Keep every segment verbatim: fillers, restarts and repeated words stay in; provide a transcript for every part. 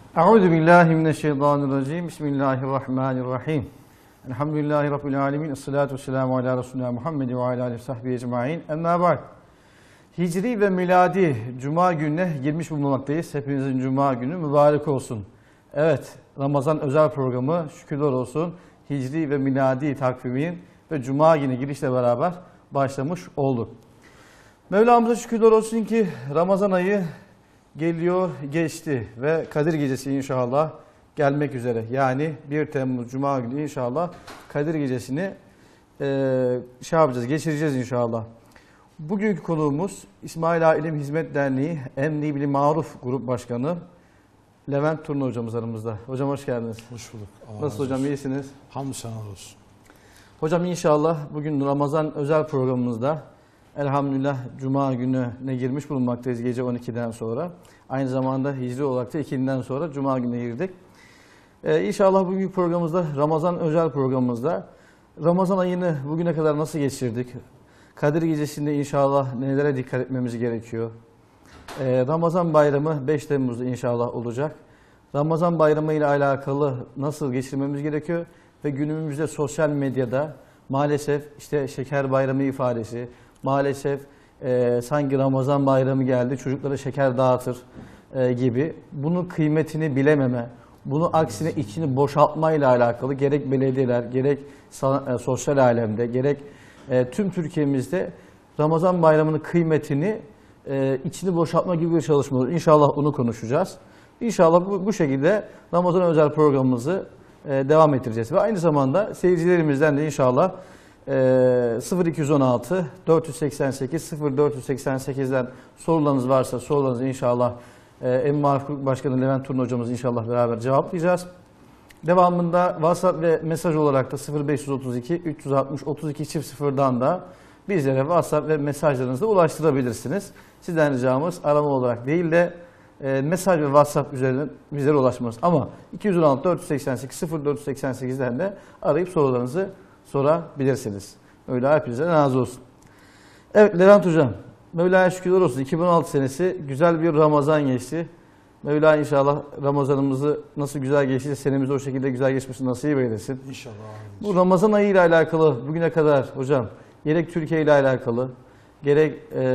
Euzu billahi mineşşeytanirracim. Bismillahirrahmanirrahim. Elhamdülillahi rabbil alamin. Essalatu vesselamu ala resulina Muhammed ve ala alihi ve sahbihi ecmaîn. Emma ba'd. Hicri ve miladi cuma gününe girmiş bulunmaktayız. Hepinizin cuma günü mübarek olsun. Evet, Ramazan özel programı şükürler olsun. Hicri ve miladi takvimin ve cuma günü girişle beraber başlamış oldu. Mevlamıza şükürler olsun ki Ramazan ayı geliyor, geçti ve Kadir Gecesi inşallah gelmek üzere. Yani bir Temmuz Cuma günü inşallah Kadir Gecesi'ni e, şey yapacağız, geçireceğiz inşallah. Bugünkü konuğumuz İsmaila İlim Hizmet Derneği Emri Bil Maruf Grup Başkanı Levent Turna hocamız aramızda. Hocam hoş geldiniz. Hoş bulduk. Allah Nasıl hocam, iyisiniz? Hamdü senalar olsun. Hocam inşallah bugün Ramazan özel programımızda elhamdülillah Cuma gününe girmiş bulunmaktayız gece on ikiden sonra. Aynı zamanda hicri olarak da ikindiden sonra Cuma gününe girdik. Ee, inşallah bugünkü programımızda, Ramazan özel programımızda Ramazan ayını bugüne kadar nasıl geçirdik? Kadir Gecesi'nde inşallah nelere dikkat etmemiz gerekiyor? Ee, Ramazan bayramı beş Temmuz'da inşallah olacak. Ramazan bayramı ile alakalı nasıl geçirmemiz gerekiyor? Ve günümüzde sosyal medyada maalesef işte şeker bayramı ifadesi, maalesef e, sanki Ramazan bayramı geldi, çocuklara şeker dağıtır e, gibi. Bunun kıymetini bilememe, bunu aksine içini boşaltmayla alakalı gerek belediyeler, gerek e, sosyal alemde, gerek e, tüm Türkiye'mizde Ramazan bayramının kıymetini e, içini boşaltma gibi bir çalışma olur. İnşallah onu konuşacağız. İnşallah bu, bu şekilde Ramazan özel programımızı e, devam ettireceğiz. Ve aynı zamanda seyircilerimizden de inşallah sıfır iki yüz on altı dört yüz seksen sekiz sıfır dört yüz seksen sekizden sorularınız varsa sorularınızı inşallah Emri Maruf Grup Başkanı Levent Turna hocamız inşallah beraber cevaplayacağız. Devamında WhatsApp ve mesaj olarak da sıfır beş otuz iki üç yüz altmış otuz iki çift sıfırdan da bizlere WhatsApp ve mesajlarınızı ulaştırabilirsiniz. Sizden ricamız arama olarak değil de e, mesaj ve WhatsApp üzerinden bizlere ulaşmanız. Ama iki yüz on altı dört yüz seksen sekiz sıfır dört yüz seksen sekizden de arayıp sorularınızı sorabilirsiniz. Mevla hepinize razı olsun. Evet Levent Hocam, Mevla'ya şükürler olsun. iki bin on altı senesi güzel bir Ramazan geçti. Mevla inşallah Ramazanımızı nasıl güzel geçti, senemizi o şekilde güzel geçmesini nasip eylesin. İnşallah. Bu Ramazan ayı ile alakalı bugüne kadar hocam, gerek Türkiye ile alakalı, gerek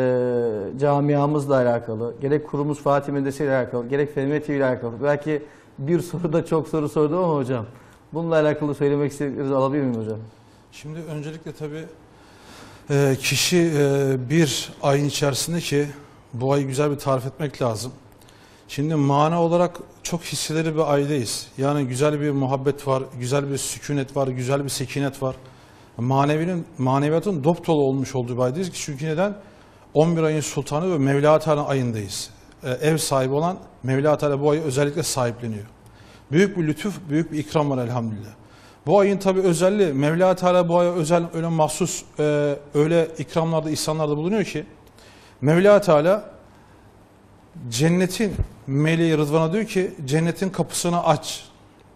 e, camiamızla alakalı, gerek kurumuz Fatih Medrese ile alakalı, gerek F M T V ile alakalı. Belki bir soruda çok soru sordum ama hocam, bununla alakalı söylemek istediklerinizi alabilir miyim hocam? Şimdi öncelikle tabii kişi bir ayın içerisinde ki bu ayı güzel bir tarif etmek lazım. Şimdi mana olarak çok hisseleri bir aydayız. Yani güzel bir muhabbet var, güzel bir sükunet var, güzel bir sekinet var. Manevinin, maneviyatın dop dolu olmuş olduğu bir aydayız ki çünkü neden? on bir ayın sultanı ve Mevla Teala ayındayız. Ev sahibi olan Mevla Teala bu ayı özellikle sahipleniyor. Büyük bir lütuf, büyük bir ikram var elhamdülillah. Bu ayın tabi özelliği, Mevla Teala bu aya özel, öyle mahsus, e, öyle ikramlarda, ihsanlarda bulunuyor ki Mevla Teala cennetin meleği Rıdvan'a diyor ki cennetin kapısını aç.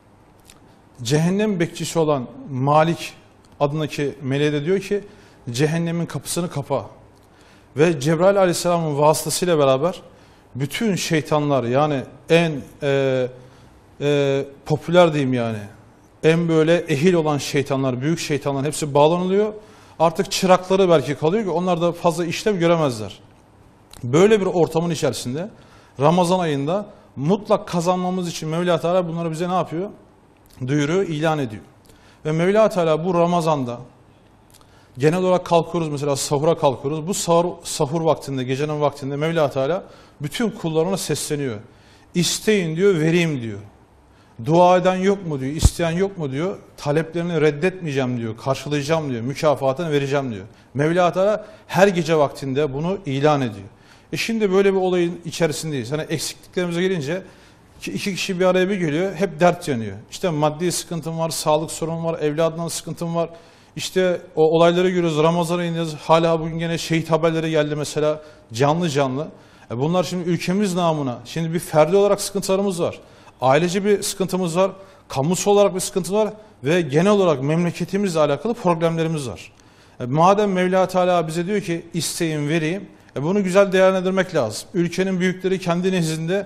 Cehennem bekçisi olan Malik adındaki meleğe de diyor ki cehennemin kapısını kapa. Ve Cebrail Aleyhisselam'ın vasıtasıyla beraber bütün şeytanlar yani en e, e, popüler diyeyim yani en böyle ehil olan şeytanlar, büyük şeytanlar hepsi bağlanılıyor. Artık çırakları belki kalıyor ki onlar da fazla işlev göremezler. Böyle bir ortamın içerisinde Ramazan ayında mutlak kazanmamız için Mevla Teala bunları bize ne yapıyor? Duyuruyor, ilan ediyor. Ve Mevla Teala bu Ramazan'da genel olarak kalkıyoruz mesela sahura kalkıyoruz. Bu sahur, sahur vaktinde, gecenin vaktinde Mevla Teala bütün kullarına sesleniyor. İsteyin diyor, vereyim diyor. Dua eden yok mu diyor, isteyen yok mu diyor, taleplerini reddetmeyeceğim diyor, karşılayacağım diyor, mükafatını vereceğim diyor. Mevla Teala her gece vaktinde bunu ilan ediyor. E şimdi böyle bir olayın içerisindeyiz. Hani eksikliklerimize gelince iki kişi bir araya bir geliyor, hep dert yanıyor. İşte maddi sıkıntım var, sağlık sorunum var, evladından sıkıntım var. İşte o olayları görüyoruz, Ramazan ayındayız, hala bugün gene şehit haberleri geldi mesela canlı canlı. E bunlar şimdi ülkemiz namına, şimdi bir ferdi olarak sıkıntılarımız var. Ailece bir sıkıntımız var, kamusal olarak bir sıkıntı var ve genel olarak memleketimizle alakalı problemlerimiz var. E madem Mevla Teala bize diyor ki isteyin vereyim, e bunu güzel değerlendirmek lazım. Ülkenin büyükleri kendi nezdinde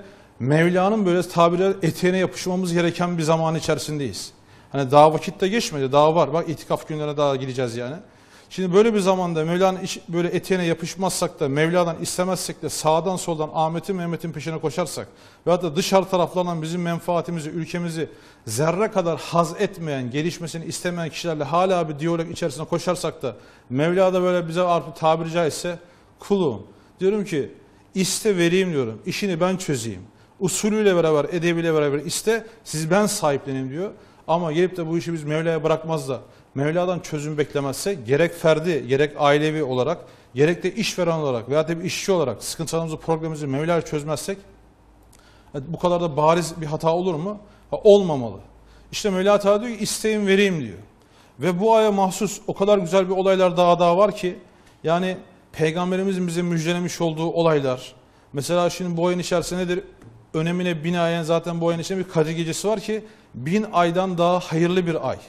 Mevla'nın böyle tabiri eteğine yapışmamız gereken bir zaman içerisindeyiz. Hani daha vakit de geçmedi, daha var. Bak itikaf günlerine daha gideceğiz yani. Şimdi böyle bir zamanda Mevla'nın böyle eteğine yapışmazsak da, Mevla'dan istemezsek de sağdan soldan Ahmet'in Mehmet'in peşine koşarsak veyahut da dışarı taraflardan bizim menfaatimizi, ülkemizi zerre kadar haz etmeyen, gelişmesini istemeyen kişilerle hala bir diyalog içerisine koşarsak da Mevla da böyle bize artık tabiri caizse kulum. Diyorum ki iste vereyim diyorum, işini ben çözeyim. Usulüyle beraber, edebiyle beraber iste, siz ben sahipleneyim diyor. Ama gelip de bu işi biz Mevla'ya bırakmaz da Mevla'dan çözüm beklemezse gerek ferdi, gerek ailevi olarak, gerek de işveren olarak veya da bir işçi olarak sıkıntılarımızı, problemimizi Mevla'ya çözmezsek bu kadar da bariz bir hata olur mu? Ha, olmamalı. İşte Mevla Teala diyor ki isteyin vereyim diyor. Ve bu aya mahsus o kadar güzel bir olaylar daha daha var ki yani Peygamberimizin bize müjdelemiş olduğu olaylar. Mesela şimdi bu ayın içerisinde nedir? Önemine binaen zaten bu ayın içinde bir Kadir Gecesi var ki bin aydan daha hayırlı bir ay.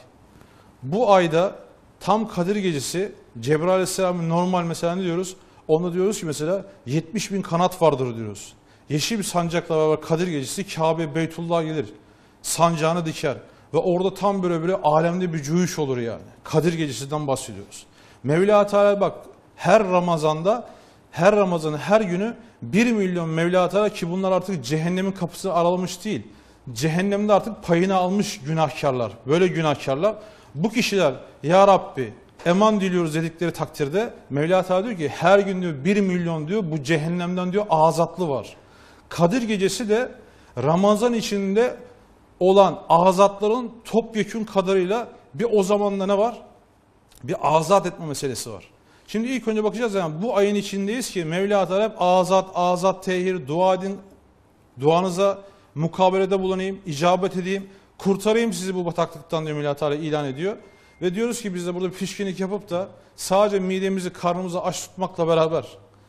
Bu ayda tam Kadir Gecesi Cebrail Aleyhisselam'ın normal mesela ne diyoruz? Onda diyoruz ki mesela yetmiş bin kanat vardır diyoruz. Yeşil bir sancakla beraber Kadir Gecesi Kabe, Beytullah'a gelir. Sancağını diker. Ve orada tam böyle böyle alemde bir cüyüş olur yani. Kadir Gecesi'nden bahsediyoruz. Mevla Teala bak her Ramazan'da, her Ramazan'ın her günü bir milyon Mevla Teala ki bunlar artık cehennemin kapısını aralamış değil. Cehennemde artık payını almış günahkarlar. Böyle günahkarlar. Bu kişiler ya Rabbi eman diliyoruz dedikleri takdirde Mevla Teala diyor ki her gün diyor bir milyon diyor bu cehennemden diyor azatlı var. Kadir Gecesi de Ramazan içinde olan azatların topyekün kadarıyla bir o zamanda ne var? Bir azat etme meselesi var. Şimdi ilk önce bakacağız yani bu ayın içindeyiz ki Mevla Teala hep azat, azat, tehir, dua edin, duanıza mukabelede bulunayım, icabet edeyim, kurtarayım sizi bu bataklıktan diyor Mevla Teala ilan ediyor. Ve diyoruz ki biz de burada pişkinlik yapıp da sadece midemizi, karnımızı aç tutmakla beraber,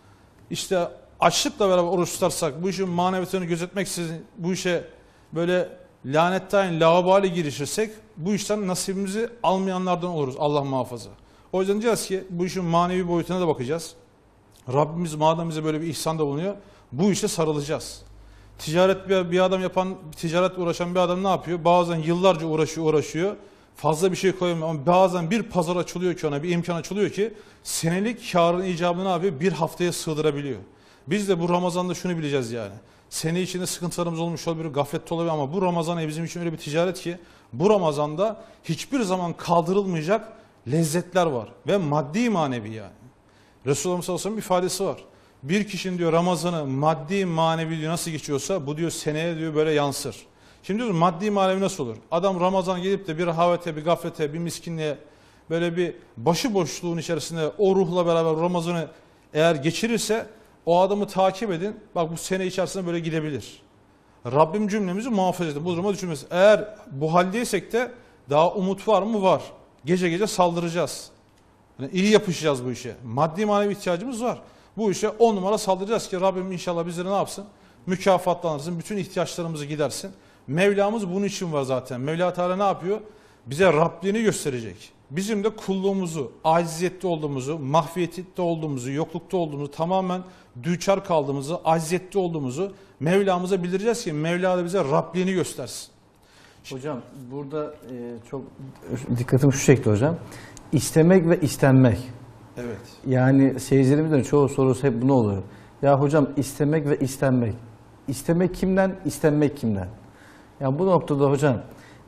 işte açlıkla beraber oruç tutarsak, bu işin maneviyatını gözetmeksizin bu işe böyle lanetten, laubali girişirsek bu işten nasibimizi almayanlardan oluruz Allah muhafaza. O yüzden diyeceğiz ki bu işin manevi boyutuna da bakacağız. Rabbimiz madem bize böyle bir ihsanda bulunuyor, bu işe sarılacağız. Ticaret bir, bir adam yapan, ticaret uğraşan bir adam ne yapıyor? Bazen yıllarca uğraşıyor, uğraşıyor. Fazla bir şey koyamıyor ama bazen bir pazar açılıyor ki ona, bir imkan açılıyor ki senelik kârın icabını ne yapıyor? Bir haftaya sığdırabiliyor. Biz de bu Ramazan'da şunu bileceğiz yani. Sene içinde sıkıntılarımız olmuş olabilir, gaflette olabilir ama bu Ramazan bizim için öyle bir ticaret ki bu Ramazan'da hiçbir zaman kaldırılmayacak lezzetler var ve maddi manevi yani. Resulullah sallallahu aleyhi ve sellem ifadesi var. Bir kişinin diyor Ramazan'ı maddi manevi diyor nasıl geçiyorsa bu diyor seneye diyor böyle yansır. Şimdi diyoruz maddi manevi nasıl olur? Adam Ramazan gelip de bir rehavete, bir gaflete, bir miskinliğe böyle bir başıboşluğun içerisinde o ruhla beraber Ramazan'ı eğer geçirirse o adamı takip edin. Bak bu sene içerisinde böyle gidebilir. Rabbim cümlemizi muhafaza edin. Bu duruma düşürmesin. Eğer bu haldeysek de daha umut var mı? Var. Gece gece saldıracağız. Yani iyi yapışacağız bu işe. Maddi manevi ihtiyacımız var. Bu işe on numara saldıracağız ki Rabbim inşallah bizleri ne yapsın? Mükafatlanırsın. Bütün ihtiyaçlarımızı gidersin. Mevlamız bunun için var zaten. Mevla Teala ne yapıyor? Bize Rabbini gösterecek. Bizim de kulluğumuzu, aciziyette olduğumuzu, mahfiyette olduğumuzu, yoklukta olduğumuzu, tamamen düçar kaldığımızı, aciziyette olduğumuzu Mevlamıza bildireceğiz ki Mevla da bize Rabbini göstersin. Hocam burada e, çok dikkatim şu şekilde hocam. İstemek ve istenmek. Evet. Yani seyircilerimizden çoğu sorusu hep bu ne oluyor? Ya hocam istemek ve istenmek. İstemek kimden, istenmek kimden? Yani bu noktada hocam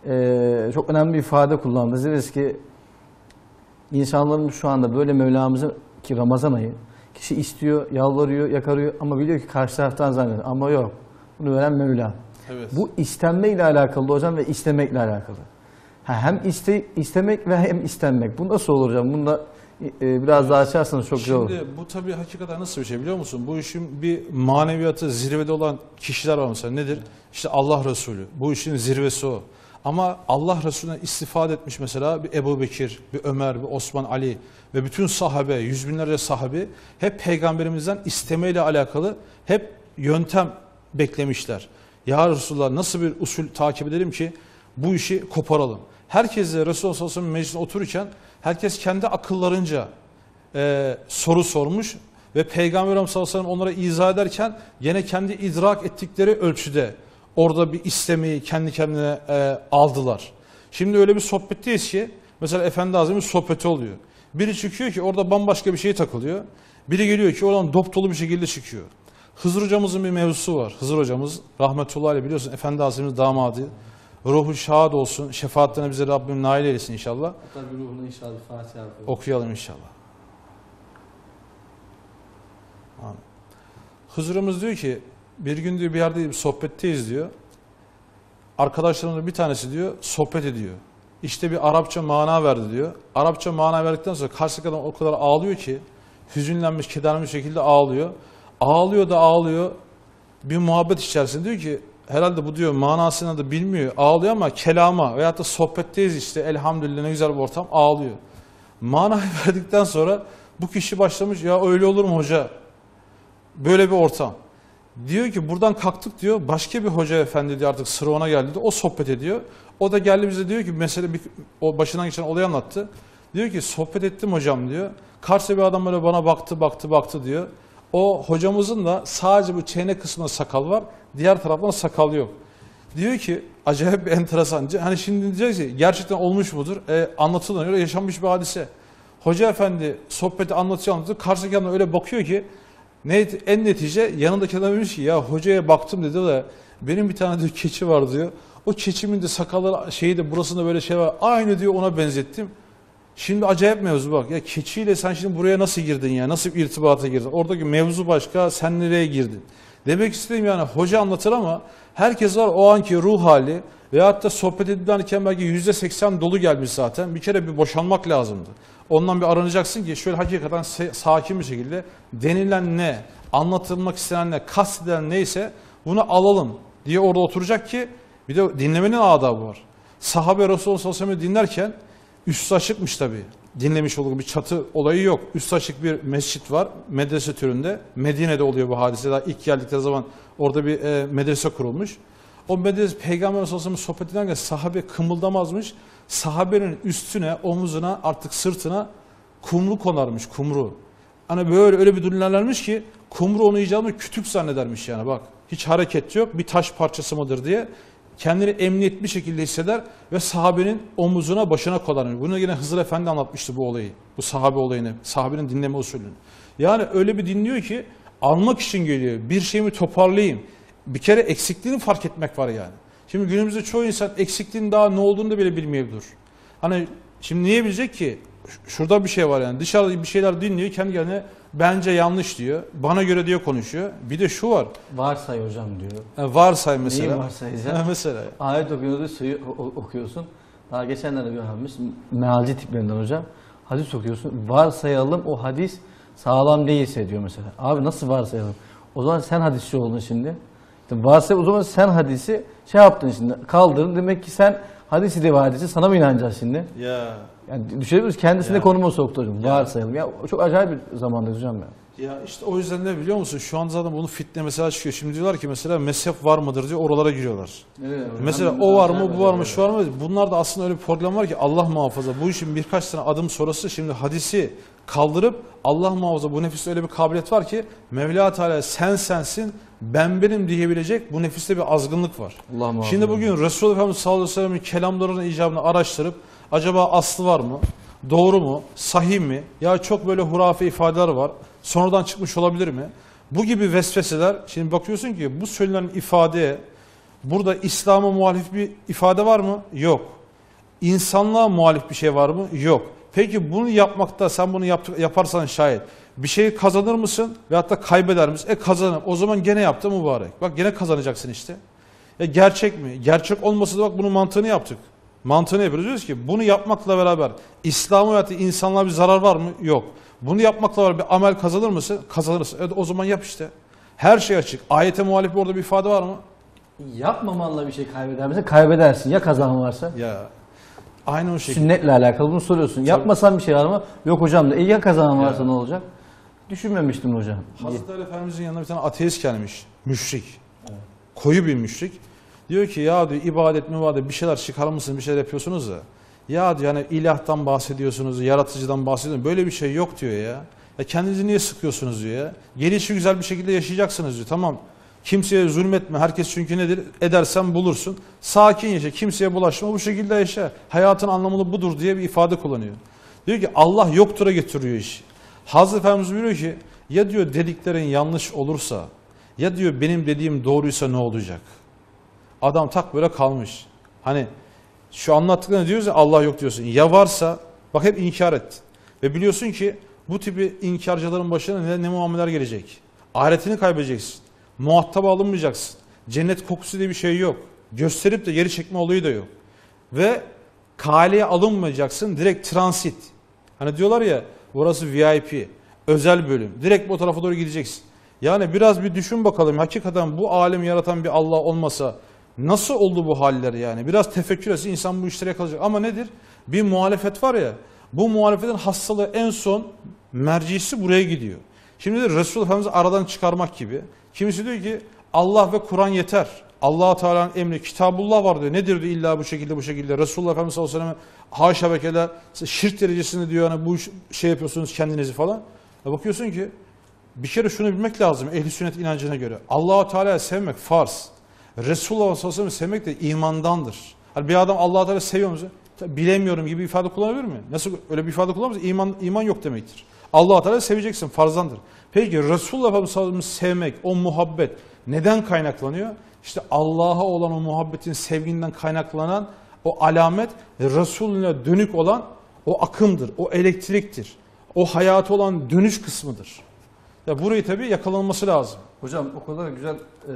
e, çok önemli bir ifade kullandınız. Dediniz ki insanlarımız şu anda böyle Mevlamızın ki Ramazan ayı kişi istiyor, yalvarıyor, yakarıyor ama biliyor ki karşı taraftan zannediyor. Ama yok. Bunu veren Mevla. Evet. Bu istenmeyle alakalı hocam ve istemekle alakalı. Ha, hem iste, istemek ve hem istenmek. Bu nasıl olur hocam? Bunu da e, biraz evet. daha açarsanız çok güzel olur. Şimdi bu tabii hakikaten nasıl bir şey biliyor musun? Bu işin bir maneviyatı zirvede olan kişiler var mesela. Nedir? İşte Allah Resulü. Bu işin zirvesi o. Ama Allah Resulü'ne istifade etmiş mesela bir Ebu Bekir, bir Ömer, bir Osman, Ali ve bütün sahabe, yüz binlerce sahabi hep Peygamberimizden istemeyle alakalı hep yöntem beklemişler. Ya Resulullah nasıl bir usul takip edelim ki bu işi koparalım. Herkes de Resulullah sallallahu aleyhi ve sellem meclisine otururken herkes kendi akıllarınca e, soru sormuş Ve Peygamber Efendimiz sallallahu aleyhi ve sellem onlara izah ederken gene kendi idrak ettikleri ölçüde orada bir istemeyi kendi kendine e, aldılar. Şimdi öyle bir sohbetteyiz ki mesela Efendi Hazretleri'nin sohbeti oluyor. Biri çıkıyor ki orada bambaşka bir şey takılıyor. Biri geliyor ki oradan dop dolu bir şekilde çıkıyor. Hızır hocamızın bir mevzusu var. Hızır hocamız rahmetullahi aleyh, biliyorsun Efendi Hazretleri'nin damadı. Ruhu şad olsun. Şefaatlerine bize Rabbim nail eylesin inşallah. Hatta bir ruhuna inşallah Fatiha okuyalım inşallah. Amin. Hızırımız diyor ki bir gün diyor bir yerde bir sohbetteyiz diyor. Arkadaşlarımın bir tanesi diyor sohbet ediyor. İşte bir Arapça mana verdi diyor. Arapça mana verdikten sonra karşıdaki adam o kadar ağlıyor ki hüzünlenmiş, kederlenmiş şekilde ağlıyor. Ağlıyor da ağlıyor. Bir muhabbet içerisinde diyor ki herhalde bu diyor manasını da bilmiyor. Ağlıyor ama kelama veyahut da sohbetteyiz işte elhamdülillah ne güzel bir ortam, ağlıyor. Manayı verdikten sonra bu kişi başlamış ya öyle olur mu hoca? Böyle bir ortam. Diyor ki buradan kalktık diyor. Başka bir hoca efendi diyor artık sıra ona geldi. O sohbet ediyor. O da geldi bize diyor ki mesele bir, o başından geçen olayı anlattı. Diyor ki sohbet ettim hocam diyor. Karşıda bir adam böyle bana baktı baktı baktı diyor. O hocamızın da sadece bu çene kısmında sakal var. Diğer taraftan sakal yok. Diyor ki acayip bir enteresan. Hani şimdi diyeceğiz ki gerçekten olmuş mudur? E, anlatılanıyor, yaşanmış bir hadise. Hoca efendi sohbeti anlatıyor anlatıyor. Karşıdaki adam öyle bakıyor ki ne, en netice yanındaki adam demiş ki ya hocaya baktım dedi de benim bir tane diyor keçi var diyor. O keçimin de sakalları şeyi de burasında böyle şey var. Aynı diyor ona benzettim. Şimdi acayip mevzu bak. Ya keçiyle sen şimdi buraya nasıl girdin ya? Nasıl bir irtibata girdin? Oradaki mevzu başka, sen nereye girdin? Demek istediğim yani hoca anlatır ama herkes var o anki ruh hali veyahut da sohbet edilerken belki yüzde seksen dolu gelmiş zaten. Bir kere bir boşanmak lazımdı. Ondan bir aranacaksın ki şöyle hakikaten sakin bir şekilde denilen ne, anlatılmak istenen ne, kastedilen neyse bunu alalım diye orada oturacak ki bir de dinlemenin adabı var. Sahabe Resulullah sallallahu aleyhi ve sellem dinlerken üstü açıkmış tabii. Dinlemiş olduğu bir çatı olayı yok. Üstü açık bir mescit var. Medrese türünde. Medine'de oluyor bu hadise. Daha ilk geldikleri zaman orada bir e, medrese kurulmuş. O medrese Peygamber sallallahu aleyhi ve sellem sohbet ederken sahabe kımıldamazmış. Sahabenin üstüne, omuzuna, artık sırtına kumru konarmış, kumru. Hani böyle öyle bir dinlerlermiş ki kumru onu icabında kütük zannedermiş yani bak. Hiç hareket yok, bir taş parçası mıdır diye. Kendini emniyetli bir şekilde hisseder ve sahabenin omuzuna, başına koyarmış. Bunu yine Hızır Efendi anlatmıştı bu olayı. Bu sahabe olayını, sahabenin dinleme usulünü. Yani öyle bir dinliyor ki almak için geliyor. Bir şeyimi toparlayayım. Bir kere eksikliğini fark etmek var yani. Şimdi günümüzde çoğu insan eksikliğin daha ne olduğunu da bile bilmeyebilir. Hani şimdi niye bilecek ki? Şurada bir şey var yani. Dışarıda bir şeyler dinliyor, kendi kendine bence yanlış diyor. Bana göre diyor konuşuyor. Bir de şu var. Varsay hocam diyor. Yani varsay mesela. Neyi varsayacağım? mesela. Ayet okuyordu, suyu okuyorsun. Daha geçenlerde bir hadis, mealci tiplerinden hocam. Hadis okuyorsun. Varsayalım o hadis sağlam değilse diyor mesela. Abi nasıl varsayalım? O zaman sen hadisçi oldun şimdi. İşte varsay o zaman sen hadisi şey yaptın şimdi. Kaldırdın. Demek ki sen hadisi de hadisi sana mı inanacağız şimdi? Ya. Yani düşünebiliyoruz kendisine Ya. konuma soktu hocam. Ya. Varsayalım. Ya çok acayip bir zamandayız hocam ya. Ya işte o yüzden ne biliyor musun? Şu an zaten bunu fitne mesela çıkıyor. Şimdi diyorlar ki mesela mezhep var mıdır diyor, oralara giriyorlar. Evet, mesela o var mı, bu var mı, şu var mı? Bunlar da aslında öyle bir problem var ki Allah muhafaza. Bu işin birkaç tane adım sonrası şimdi hadisi kaldırıp Allah muhafaza bu nefiste öyle bir kabiliyet var ki Mevla Teala sen sensin, ben benim diyebilecek bu nefiste bir azgınlık var. Allah muhafaza. Şimdi bugün Resulullah Efendimiz sallallahu aleyhi ve sellem'in kelamlarının icabını araştırıp acaba aslı var mı? Doğru mu? Sahih mi? Ya çok böyle hurafe ifadeler var. Sonradan çıkmış olabilir mi? Bu gibi vesveseler, şimdi bakıyorsun ki bu söylenen ifadeye burada İslam'a muhalif bir ifade var mı? Yok. İnsanlığa muhalif bir şey var mı? Yok. Peki bunu yapmakta sen bunu yap, yaparsan şayet bir şeyi kazanır mısın veyahut da kaybeder misin? E kazanırım. O zaman gene yaptı mübarek. Bak gene kazanacaksın işte. E gerçek mi? Gerçek olmasa da bak bunun mantığını yaptık. Mantığını yapıyoruz. Diyoruz ki bunu yapmakla beraber İslam'a veyahut da insanlığa bir zarar var mı? Yok. Bunu yapmakla beraber bir amel kazanır mısın? Kazanırsın. Evet, o zaman yap işte. Her şey açık. Ayete muhalif orada bir ifade var mı? Yapmamanla bir şey kaybeder misin? Kaybedersin. Ya kazan varsa? Ya aynı o şekilde. Sünnetle alakalı bunu soruyorsun. Tabii. Yapmasan bir şey var mı? Yok hocam da. E ya kazanan varsa ya. Ne olacak? Düşünmemiştim hocam. Hazreti Ali Efendimizin yanına bir tane ateist gelmiş. Müşrik. Evet. Koyu bir müşrik. Diyor ki ya diyor ibadet mübadet bir şeyler çıkarır mısınız, bir şeyler yapıyorsunuz da. Ya diyor yani ilahtan bahsediyorsunuz, yaratıcıdan bahsediyorsunuz. Böyle bir şey yok diyor ya. Ya kendinizi niye sıkıyorsunuz diyor ya. Gelişi güzel bir şekilde yaşayacaksınız diyor. Tamam. Kimseye zulmetme. Herkes çünkü nedir? Edersen bulursun. Sakin yaşa. Kimseye bulaşma. Bu şekilde yaşa. Hayatın anlamı budur diye bir ifade kullanıyor. Diyor ki Allah yoktura getiriyor işi. Hazreti Efendimiz diyor ki ya diyor dediklerin yanlış olursa ya diyor benim dediğim doğruysa ne olacak? Adam tak böyle kalmış. Hani şu anlattıklarını diyoruz ya Allah yok diyorsun. Ya varsa bak hep inkar et. Ve biliyorsun ki bu tipi inkarcıların başına ne, ne muameleler gelecek. Ahiretini kaybedeceksin. Muhataba alınmayacaksın. Cennet kokusu diye bir şey yok. Gösterip de geri çekme olayı da yok. Ve kaleye alınmayacaksın. Direkt transit. Hani diyorlar ya burası V I P. Özel bölüm. Direkt bu tarafa doğru gideceksin. Yani biraz bir düşün bakalım. Hakikaten bu alemi yaratan bir Allah olmasa nasıl oldu bu haller yani? Biraz tefekkür etse insan bu işlere kalacak. Ama nedir? Bir muhalefet var ya. Bu muhalefetin hastalığı en son mercisi buraya gidiyor. Şimdi de Resul Efendimiz'i aradan çıkarmak gibi. Kimisi diyor ki Allah ve Kur'an yeter. Allah-u Teala'nın emri, Kitabullah var diyor. Nedir diyor illa bu şekilde bu şekilde. Resulullah Efendimiz sallallahu aleyhi ve sellem haşa ve kella şirk derecesinde diyor hani bu şey yapıyorsunuz kendinizi falan. Ya bakıyorsun ki bir kere şunu bilmek lazım ehli sünnet inancına göre. Allah-u Teala'yı sevmek farz. Resulullah sallallahu aleyhi ve sellem sevmek de imandandır. Hani bir adam Allah-u Teala seviyor musun? Bilemiyorum gibi ifade kullanabilir mi? Nasıl öyle bir ifade kullanırsa iman iman yok demektir. Allah-u Teala seveceksin, farzdandır. Peki Resulullah sallallahu aleyhi ve sellem sevmek, o muhabbet neden kaynaklanıyor? İşte Allah'a olan o muhabbetin sevginden kaynaklanan o alamet Resulüne dönük olan o akımdır, o elektriktir. O hayatı olan dönüş kısmıdır. Ya burayı tabii yakalanması lazım. Hocam o kadar güzel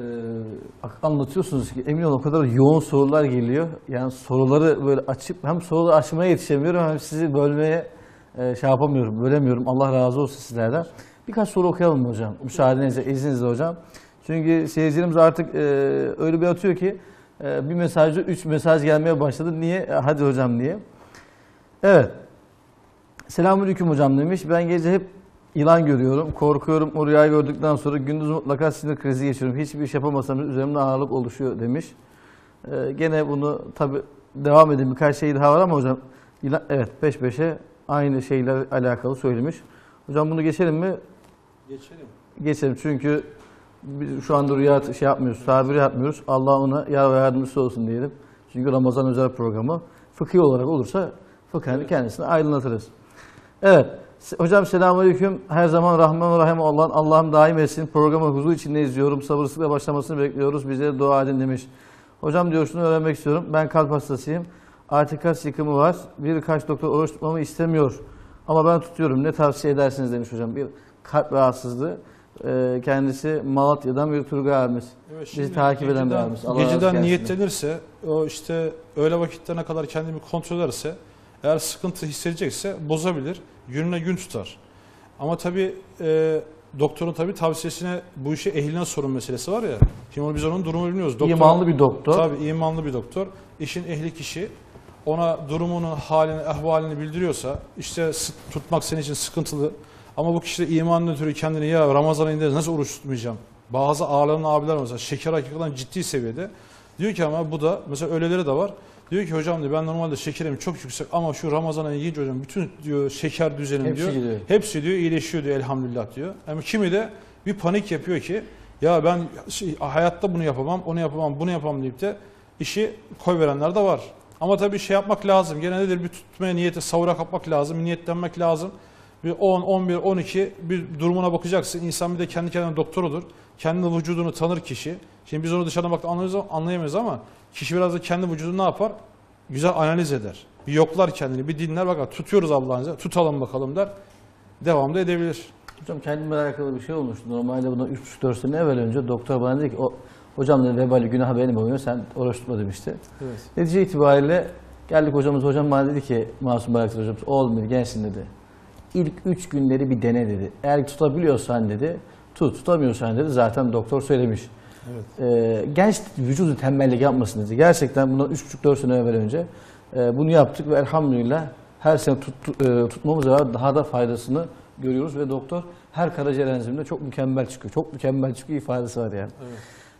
e, anlatıyorsunuz ki emin olun o kadar yoğun sorular geliyor. Yani soruları böyle açıp hem soruları açmaya yetişemiyorum hem sizi bölmeye e, şey yapamıyorum, bölemiyorum. Allah razı olsun sizlerden. Birkaç soru okuyalım mı hocam? Müsaadenizle, izninizle hocam. Çünkü seyircilerimiz artık e, öyle bir atıyor ki e, bir mesajda üç mesaj gelmeye başladı. Niye? E, hadi hocam diye. Evet. Selamünaleyküm hocam demiş. Ben gece hep yılan görüyorum. Korkuyorum. O rüyayı gördükten sonra gündüz mutlaka sinir krizi geçiriyorum. Hiçbir iş yapamasam üzerimde ağırlık oluşuyor demiş. Ee, gene bunu tabi devam edin. Birkaç şey daha var ama hocam yılan, evet peş peşe aynı şeyler alakalı söylemiş. Hocam bunu geçelim mi? Geçelim. Geçelim çünkü biz şu anda rüya şey yapmıyoruz, tabiri yapmıyoruz. Allah ona yar ve yardımcısı olsun diyelim. Çünkü Ramazan özel programı fıkhi olarak olursa fıkhını kendisini aydınlatırız. Evet. Hocam selamünaleyküm. Her zaman Rahman ve Rahim olan Allah'ım daim etsin. Programı huzur içinde izliyorum. Sabırsızlıkla başlamasını bekliyoruz. Bize dua edin demiş. Hocam diyor şunu öğrenmek istiyorum. Ben kalp hastasıyım. Artık kas yıkımı var. Birkaç doktor oruç tutmamı istemiyor. Ama ben tutuyorum. Ne tavsiye edersiniz demiş hocam. Bir kalp rahatsızlığı. Kendisi Malatya'dan bir Turgay abimiz. Evet, bizi takip eden bir abimiz. Allah geceden niyetlenirse, o işte öğle vakitlerine kadar kendini kontrol ederse, eğer sıkıntı hissedecekse bozabilir. Gününe gün tutar. Ama tabii e, doktorun tabii tavsiyesine bu işe ehline sorun meselesi var ya. Şimdi biz onun durumunu bilmiyoruz. Doktor, imanlı bir doktor. Tabii imanlı bir doktor. İşin ehli kişi ona durumunun halini, ahvalini bildiriyorsa işte tutmak senin için sıkıntılı. Ama bu kişi de imanın ötürü kendini ya Ramazan ayında nasıl oruç tutmayacağım? Bazı ağaların abiler mesela şeker hakikaten ciddi seviyede. Diyor ki ama bu da mesela öyleleri de var. Diyor ki hocam diyor ben normalde şekerim çok yüksek ama şu Ramazan ayı yiyince hocam bütün diyor şeker düzenim hepsi diyor. Gidiyor. Hepsi diyor iyileşiyor diyor elhamdülillah diyor. Ama kimi de bir panik yapıyor ki ya ben şey, hayatta bunu yapamam, onu yapamam, bunu yapamam deyip de işi koyverenler de var. Ama tabii şey yapmak lazım. Gene nedir bir tutmaya niyeti savura kapmak lazım, niyetlenmek lazım. Bir on, on bir, on iki bir durumuna bakacaksın. İnsan bir de kendi kendine doktorudur. Kendi vücudunu tanır kişi. Şimdi biz onu dışarıdan bakıp anlayamayız ama kişi biraz da kendi vücudunu ne yapar? Güzel analiz eder. Bir yoklar kendini, bir dinler. Bak tutuyoruz Allah'ınıza, tutalım bakalım der. Devam da edebilir. Hocam kendimle alakalı bir şey olmuştu. Normalde bundan üç buçuk dört sene evvel önce doktor bana dedi ki o, hocam dedi vebali günah benim oluyor. Sen oruç tutma demişti. Evet. Netice itibariyle geldik hocamız. Hocam bana dedi ki Masum Bayraktar hocamız oğlum dedi gençsin dedi. İlk üç günleri bir dene dedi. Eğer tutabiliyorsan dedi, tut. Tutamıyorsan dedi zaten doktor söylemiş. Evet. Ee, genç vücudu tembellik yapmasın dedi. Gerçekten bundan üç buçuk dört sene evvel önce e, bunu yaptık ve elhamdülillah her sene tut, e, tutmamız var. Daha da faydasını görüyoruz ve doktor her karaciğer enziminde çok mükemmel çıkıyor. Çok mükemmel çıkıyor ifadesi var yani. Evet.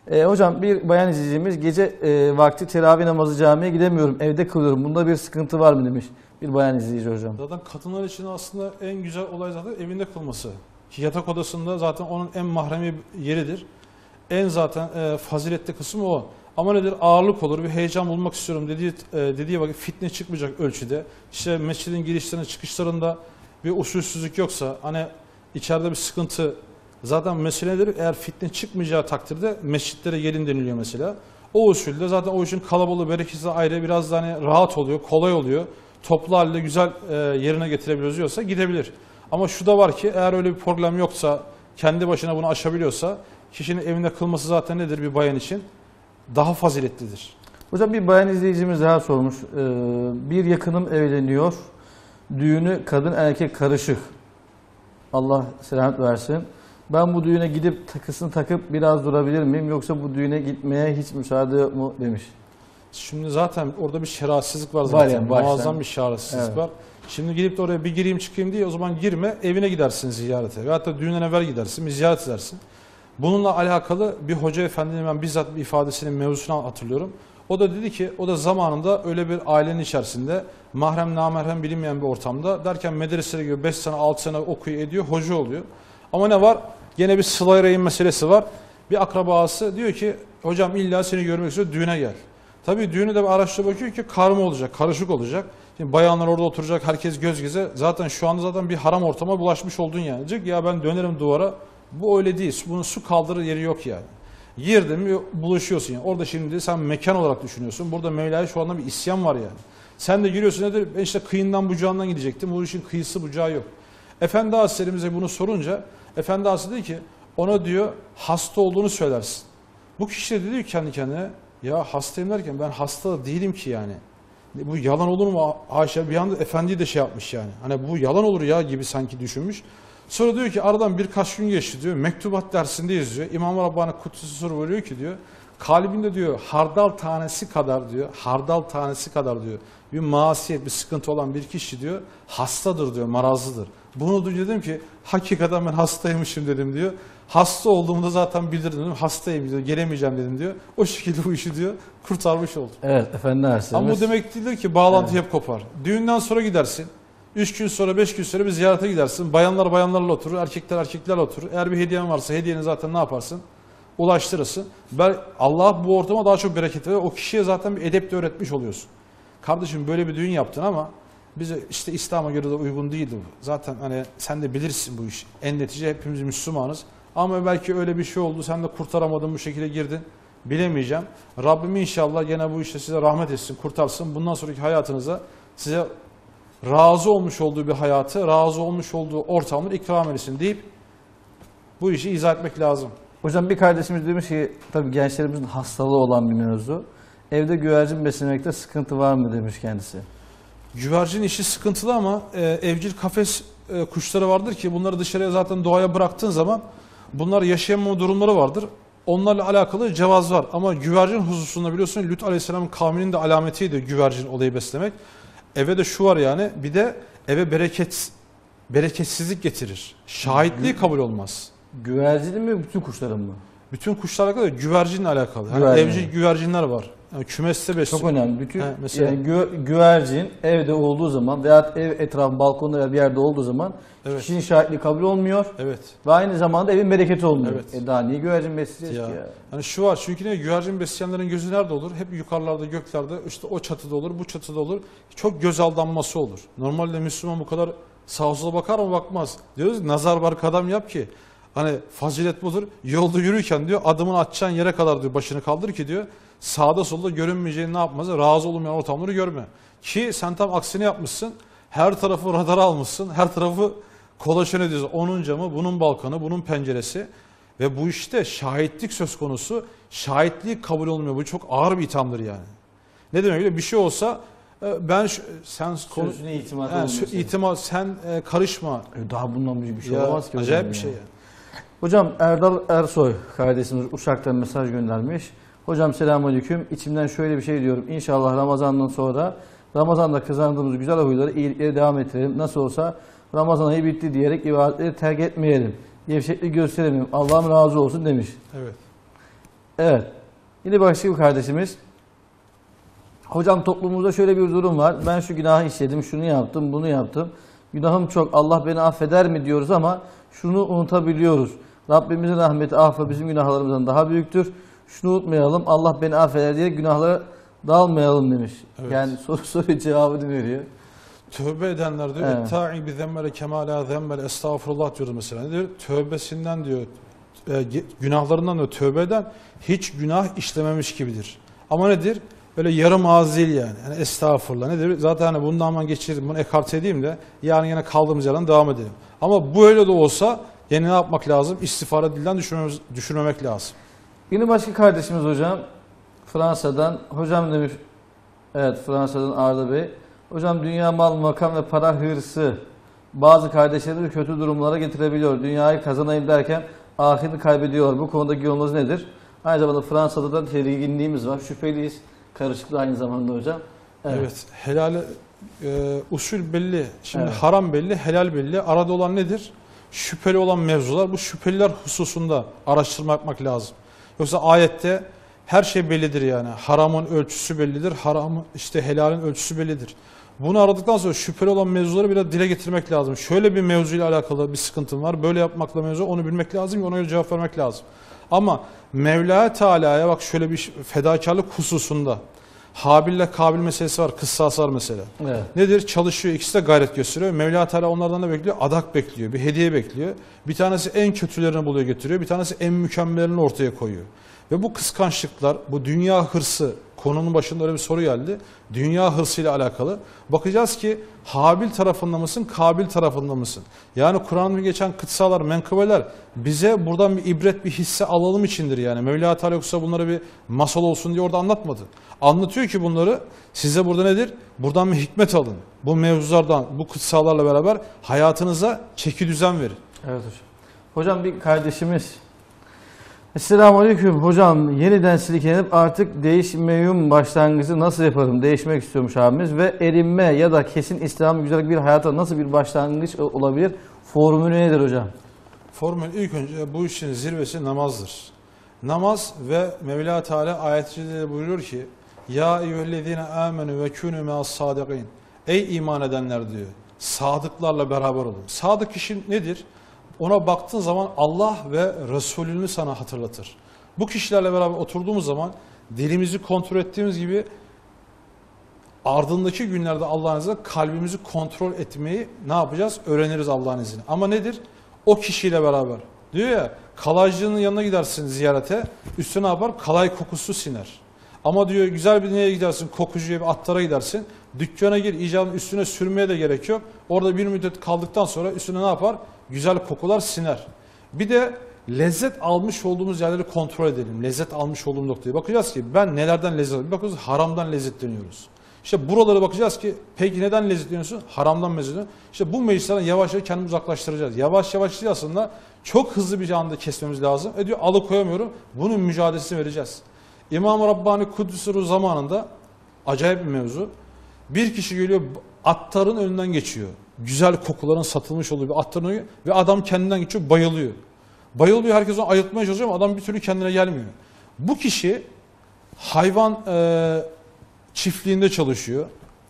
E, hocam bir bayan izleyicimiz gece e, vakti teravih namazı camiye gidemiyorum, evde kılıyorum. Bunda bir sıkıntı var mı demiş bir bayan izleyici hocam. Zaten kadınlar için aslında en güzel olay zaten evinde kılması. Ki yatak odasında zaten onun en mahremi yeridir. En zaten e, faziletli kısmı o. Ama nedir? Ağırlık olur, bir heyecan bulmak istiyorum dediği, e, dediği vakit fitne çıkmayacak ölçüde. İşte mescidin girişlerinde, çıkışlarında bir usulsüzlük yoksa, hani içeride bir sıkıntı, zaten mesele nedir? Eğer fitne çıkmayacağı takdirde mescitlere gelin deniliyor mesela. O usulde zaten o işin kalabalığı, bereketi ayrı, biraz da hani rahat oluyor, kolay oluyor. Toplu halde güzel e, yerine getirebiliyoruz diyorsa gidebilir. Ama şu da var ki eğer öyle bir problem yoksa, kendi başına bunu aşabiliyorsa, kişinin evinde kılması zaten nedir bir bayan için? Daha faziletlidir. Hocam bir bayan izleyicimiz daha sormuş. Ee, bir yakınım evleniyor. Düğünü kadın erkek karışık. Allah selamet versin. Ben bu düğüne gidip takısını takıp biraz durabilir miyim? Yoksa bu düğüne gitmeye hiç müsaade yok mu demiş. Şimdi zaten orada bir şerafsizlik var zaten. Var yani, muazzam bir şerafsizlik Evet. var. Şimdi gidip de oraya bir gireyim çıkayım diye o zaman girme, evine gidersin ziyarete. Veyahut da düğünden evvel gidersin, bir ziyaret edersin. Bununla alakalı bir hoca efendinin ben bizzat bir ifadesinin mevzusunu hatırlıyorum. O da dedi ki, o da zamanında öyle bir ailenin içerisinde mahrem namahrem bilinmeyen bir ortamda derken medreseye gidiyor, beş sene altı sene okuyor ediyor, hoca oluyor. Ama ne var? Yine bir sıla-i rahim meselesi var. Bir akrabası diyor ki, hocam illa seni görmek istiyor, düğüne gel. Tabii düğünü de bir araştırıp bakıyor ki karma olacak, karışık olacak. Şimdi bayanlar orada oturacak, herkes göz göze. Zaten şu anda zaten bir haram ortama bulaşmış oldun yani. Diyecek ya ben dönerim duvara. Bu öyle değil. Bunun su kaldırır yeri yok yani. Yerde mi buluşuyorsun yani. Orada şimdi sen mekan olarak düşünüyorsun. Burada Mevla'ya şu anda bir isyan var yani. Sen de giriyorsun nedir? Ben işte kıyından bucağından gidecektim. Bu işin kıyısı bucağı yok. Efendi Hazretlerimize bunu sorunca Efendi Hazretleri dedi ki ona diyor hasta olduğunu söylersin. Bu kişi de diyor kendi kendine ya hastayım derken ben hasta da değilim ki yani. Bu yalan olur mu? Haşa bir anda efendi de şey yapmış yani. Hani bu yalan olur ya gibi sanki düşünmüş. Sonra diyor ki aradan birkaç gün geçti diyor. Mektubat dersindeyiz diyor. İmam Rabbani Kudüs'ü soru veriyor ki diyor. Kalbinde diyor hardal tanesi kadar diyor. Hardal tanesi kadar diyor. Bir masiyet, bir sıkıntı olan bir kişi diyor. Hastadır diyor, marazlıdır. Bunu duyunca dedim ki hakikaten ben hastaymışım dedim diyor. Hasta olduğumda zaten bildirdim dedim. Hastayım diyor, gelemeyeceğim dedim diyor. O şekilde bu işi diyor kurtarmış oldum. Evet efendi Hazretlerimiz. Ama bu demek değildir ki bağlantı evet. hep kopar. Düğünden sonra gidersin. Üç gün sonra, beş gün sonra bir ziyarete gidersin. Bayanlar bayanlarla oturur, erkekler erkeklerle oturur. Eğer bir hediyen varsa hediyeni zaten ne yaparsın? Ulaştırırsın. Ben, Allah bu ortama daha çok bereket verir. O kişiye zaten bir edep de öğretmiş oluyorsun. Kardeşim böyle bir düğün yaptın ama bize işte İslam'a göre de uygun değildi bu. Zaten hani sen de bilirsin bu işi. En netice hepimiz Müslümanız. Ama belki öyle bir şey oldu. Sen de kurtaramadın bu şekilde girdin. Bilemeyeceğim. Rabbim inşallah gene bu işte size rahmet etsin, kurtarsın. Bundan sonraki hayatınıza size razı olmuş olduğu bir hayatı, razı olmuş olduğu ortamları ikram etsin deyip bu işi izah etmek lazım. Hocam bir kardeşimiz demiş ki tabii gençlerimizin hastalığı olan bir mevzu. Evde güvercin beslemekte sıkıntı var mı demiş kendisi. Güvercin işi sıkıntılı ama e, evcil kafes e, kuşları vardır ki bunları dışarıya zaten doğaya bıraktığın zaman bunlar yaşayamama durumları vardır. Onlarla alakalı cevaz var ama güvercin hususunda biliyorsun Lüt Aleyhisselam'ın kavminin de alametiydi güvercin olayı beslemek. Eve de şu var yani bir de eve bereket bereketsizlik getirir. Şahitliği kabul olmaz. Güvercinin mi bütün kuşların mı? Bütün kuşlarla alakalı güvercinle alakalı. Yani Güvercin. evcil güvercinler var. Yani kümeste besliyor. Çok önemli. Bütün He, mesela. yani gü- güvercin evde olduğu zaman veya ev etrafı balkonda bir yerde olduğu zaman Evet. kişinin şahitliği kabul olmuyor. Evet. Ve aynı zamanda evin bereketi olmuyor. Evet. E daha niye güvercin besleyeceğiz Ya. ki ya? Yani şu var çünkü ne güvercin besleyenlerin gözü nerede olur? Hep yukarılarda, göklerde, işte o çatıda olur, bu çatıda olur. Çok göz aldanması olur. Normalde Müslüman bu kadar sağa sola bakar mı bakmaz. Diyoruz ki nazar var kadam yap ki. Hani fazilet budur. Yolda yürürken diyor adımını atacağın yere kadar diyor başını kaldır ki diyor sağda solda görünmeyeceğini ne yapmaz? Razı olmayan ortamları görme. Ki sen tam aksini yapmışsın. Her tarafı radara almışsın. Her tarafı kolaşan ediyorsun. Onun camı, bunun balkonu, bunun penceresi. Ve bu işte şahitlik söz konusu. Şahitlik kabul olmuyor. Bu çok ağır bir ithamdır yani. Ne demek öyle? Bir şey olsa ben şu, sen konu, Sözüne itimat yani, olmuyor. itimat sen e, karışma. E daha bundan bir şey Ya, olamaz ki. acayip hocam bir ya. şey yani. Hocam Erdal Ersoy kardeşimiz Uşak'tan mesaj göndermiş. Hocam selamünaleyküm. İçimden şöyle bir şey diyorum. İnşallah Ramazan'dan sonra Ramazan'da kazandığımız güzel huyları iyilikleri devam ettirelim. Nasıl olsa Ramazan ayı bitti diyerek ibadetleri terk etmeyelim. Gevşeklik gösterelim. Allah'ım razı olsun demiş. Evet. Evet. Yine başka bir kardeşimiz. Hocam toplumumuzda şöyle bir durum var. Ben şu günahı işledim, şunu yaptım, bunu yaptım. Günahım çok, Allah beni affeder mi diyoruz ama şunu unutabiliyoruz. Rabbimizin rahmeti, affı bizim günahlarımızdan daha büyüktür. Şunu unutmayalım, Allah beni affeder diye günahlara dalmayalım demiş. Evet. Yani soru soru cevabını veriyor. Tövbe edenler diyor. Evet. Ta'i bi zemmele kemala zemmele estağfurullah diyoruz mesela. Ne diyor? Tövbesinden diyor, e, günahlarından da tövbe eden hiç günah işlememiş gibidir. Ama nedir? Böyle yarım ağız değil yani. Yani estağfurullah nedir? Zaten hani bundan hemen geçirdim, bunu ekarte edeyim de yarın yine kaldığımız yerden devam edelim. Ama böyle de olsa yine ne yapmak lazım? İstiğfarı dilden düşürmemiz, düşürmemek lazım. Yine başka kardeşimiz hocam Fransa'dan. Hocam demiş, evet Fransa'dan Arda Bey. Hocam dünya mal, makam ve para hırsı bazı kardeşlerimizi kötü durumlara getirebiliyor. Dünyayı kazanayım derken ahirini kaybediyor. Bu konudaki yolunuz nedir? Aynı zamanda Fransa'da da tedirginliğimiz var. Şüpheliyiz. Karışıklığı aynı zamanda hocam. Evet. evet helal e, usul belli. Şimdi evet. haram belli, helal belli. Arada olan nedir? Şüpheli olan mevzular. Bu şüpheliler hususunda araştırma yapmak lazım. Yoksa ayette her şey bellidir yani. Haramın ölçüsü bellidir. Haramın işte helalin ölçüsü bellidir. Bunu aradıktan sonra şüpheli olan mevzuları biraz dile getirmek lazım. Şöyle bir mevzuyla alakalı bir sıkıntım var. Böyle yapmakla mevzu onu bilmek lazım. Ona göre cevap vermek lazım. Ama Mevla Teala'ya bak şöyle bir fedakarlık hususunda. Habil'le Kabil meselesi var. Kıssas var mesela. Evet. Nedir? Çalışıyor. İkisi de gayret gösteriyor. Mevla Teala onlardan da bekliyor. Adak bekliyor. Bir hediye bekliyor. Bir tanesi en kötülerini buluyor getiriyor. Bir tanesi en mükemmelini ortaya koyuyor. Ve bu kıskançlıklar, bu dünya hırsı, konunun başında öyle bir soru geldi. Dünya hırsıyla alakalı. Bakacağız ki Habil tarafında mısın, Kabil tarafında mısın? Yani Kur'an'da geçen kıtsalar, menkıbeler bize buradan bir ibret, bir hisse alalım içindir yani. Mevla Teala yoksa bunları bir masal olsun diye orada anlatmadı. Anlatıyor ki bunları size burada nedir? Buradan bir hikmet alın. Bu mevzulardan, bu kıtsalarla beraber hayatınıza çeki düzen verin. Evet hocam. Hocam bir kardeşimiz. Selamünaleyküm hocam, yeniden silkelenip artık değişmeyum başlangıcı nasıl yaparım? Değişmek istiyormuş abimiz ve erinme ya da kesin İslam'ı güzel bir hayata nasıl bir başlangıç olabilir? Formülü nedir hocam? Formül ilk önce bu işin zirvesi namazdır. Namaz ve Mevla Teala ayet-i buyuruyor ki ya eyyühellezine amenu ve kûnû me'as sâdıkîn. Ey iman edenler diyor. Sadıklarla beraber olun. Sadık kişi nedir? Ona baktığın zaman Allah ve Resulünü sana hatırlatır. Bu kişilerle beraber oturduğumuz zaman dilimizi kontrol ettiğimiz gibi ardındaki günlerde Allah'ın izniyle kalbimizi kontrol etmeyi ne yapacağız? Öğreniriz Allah'ın izniyle. Ama nedir? O kişiyle beraber. Diyor ya kalaycının yanına gidersin ziyarete, üstüne ne yapar? Kalay kokusu siner. Ama diyor güzel bir neye gidersin? Kokucuya, bir attara gidersin. Dükkana gir, icabın üstüne sürmeye de gerek yok. Orada bir müddet kaldıktan sonra üstüne ne yapar? Güzel kokular siner. Bir de lezzet almış olduğumuz yerleri kontrol edelim. Lezzet almış olduğum noktaya bakacağız ki ben nelerden lezzet alıyorum? Bakıyoruz haramdan lezzetleniyoruz. İşte buralara bakacağız ki peki neden lezzetleniyorsun? Haramdan lezzetleniyorsun. İşte bu meclislerden yavaş yavaş kendimizi uzaklaştıracağız. Yavaş yavaş değil aslında çok hızlı bir anda kesmemiz lazım. E diyor alıkoyamıyorum. Bunun mücadelesini vereceğiz. İmam-ı Rabbani Kuddüs'ü zamanında acayip bir mevzu. Bir kişi geliyor attarın önünden geçiyor. Güzel kokuların satılmış olduğu bir attarın önünden ve adam kendinden geçiyor bayılıyor. Bayılıyor, herkes onu ayıltmaya çalışıyor ama adam bir türlü kendine gelmiyor. Bu kişi hayvan e, çiftliğinde çalışıyor.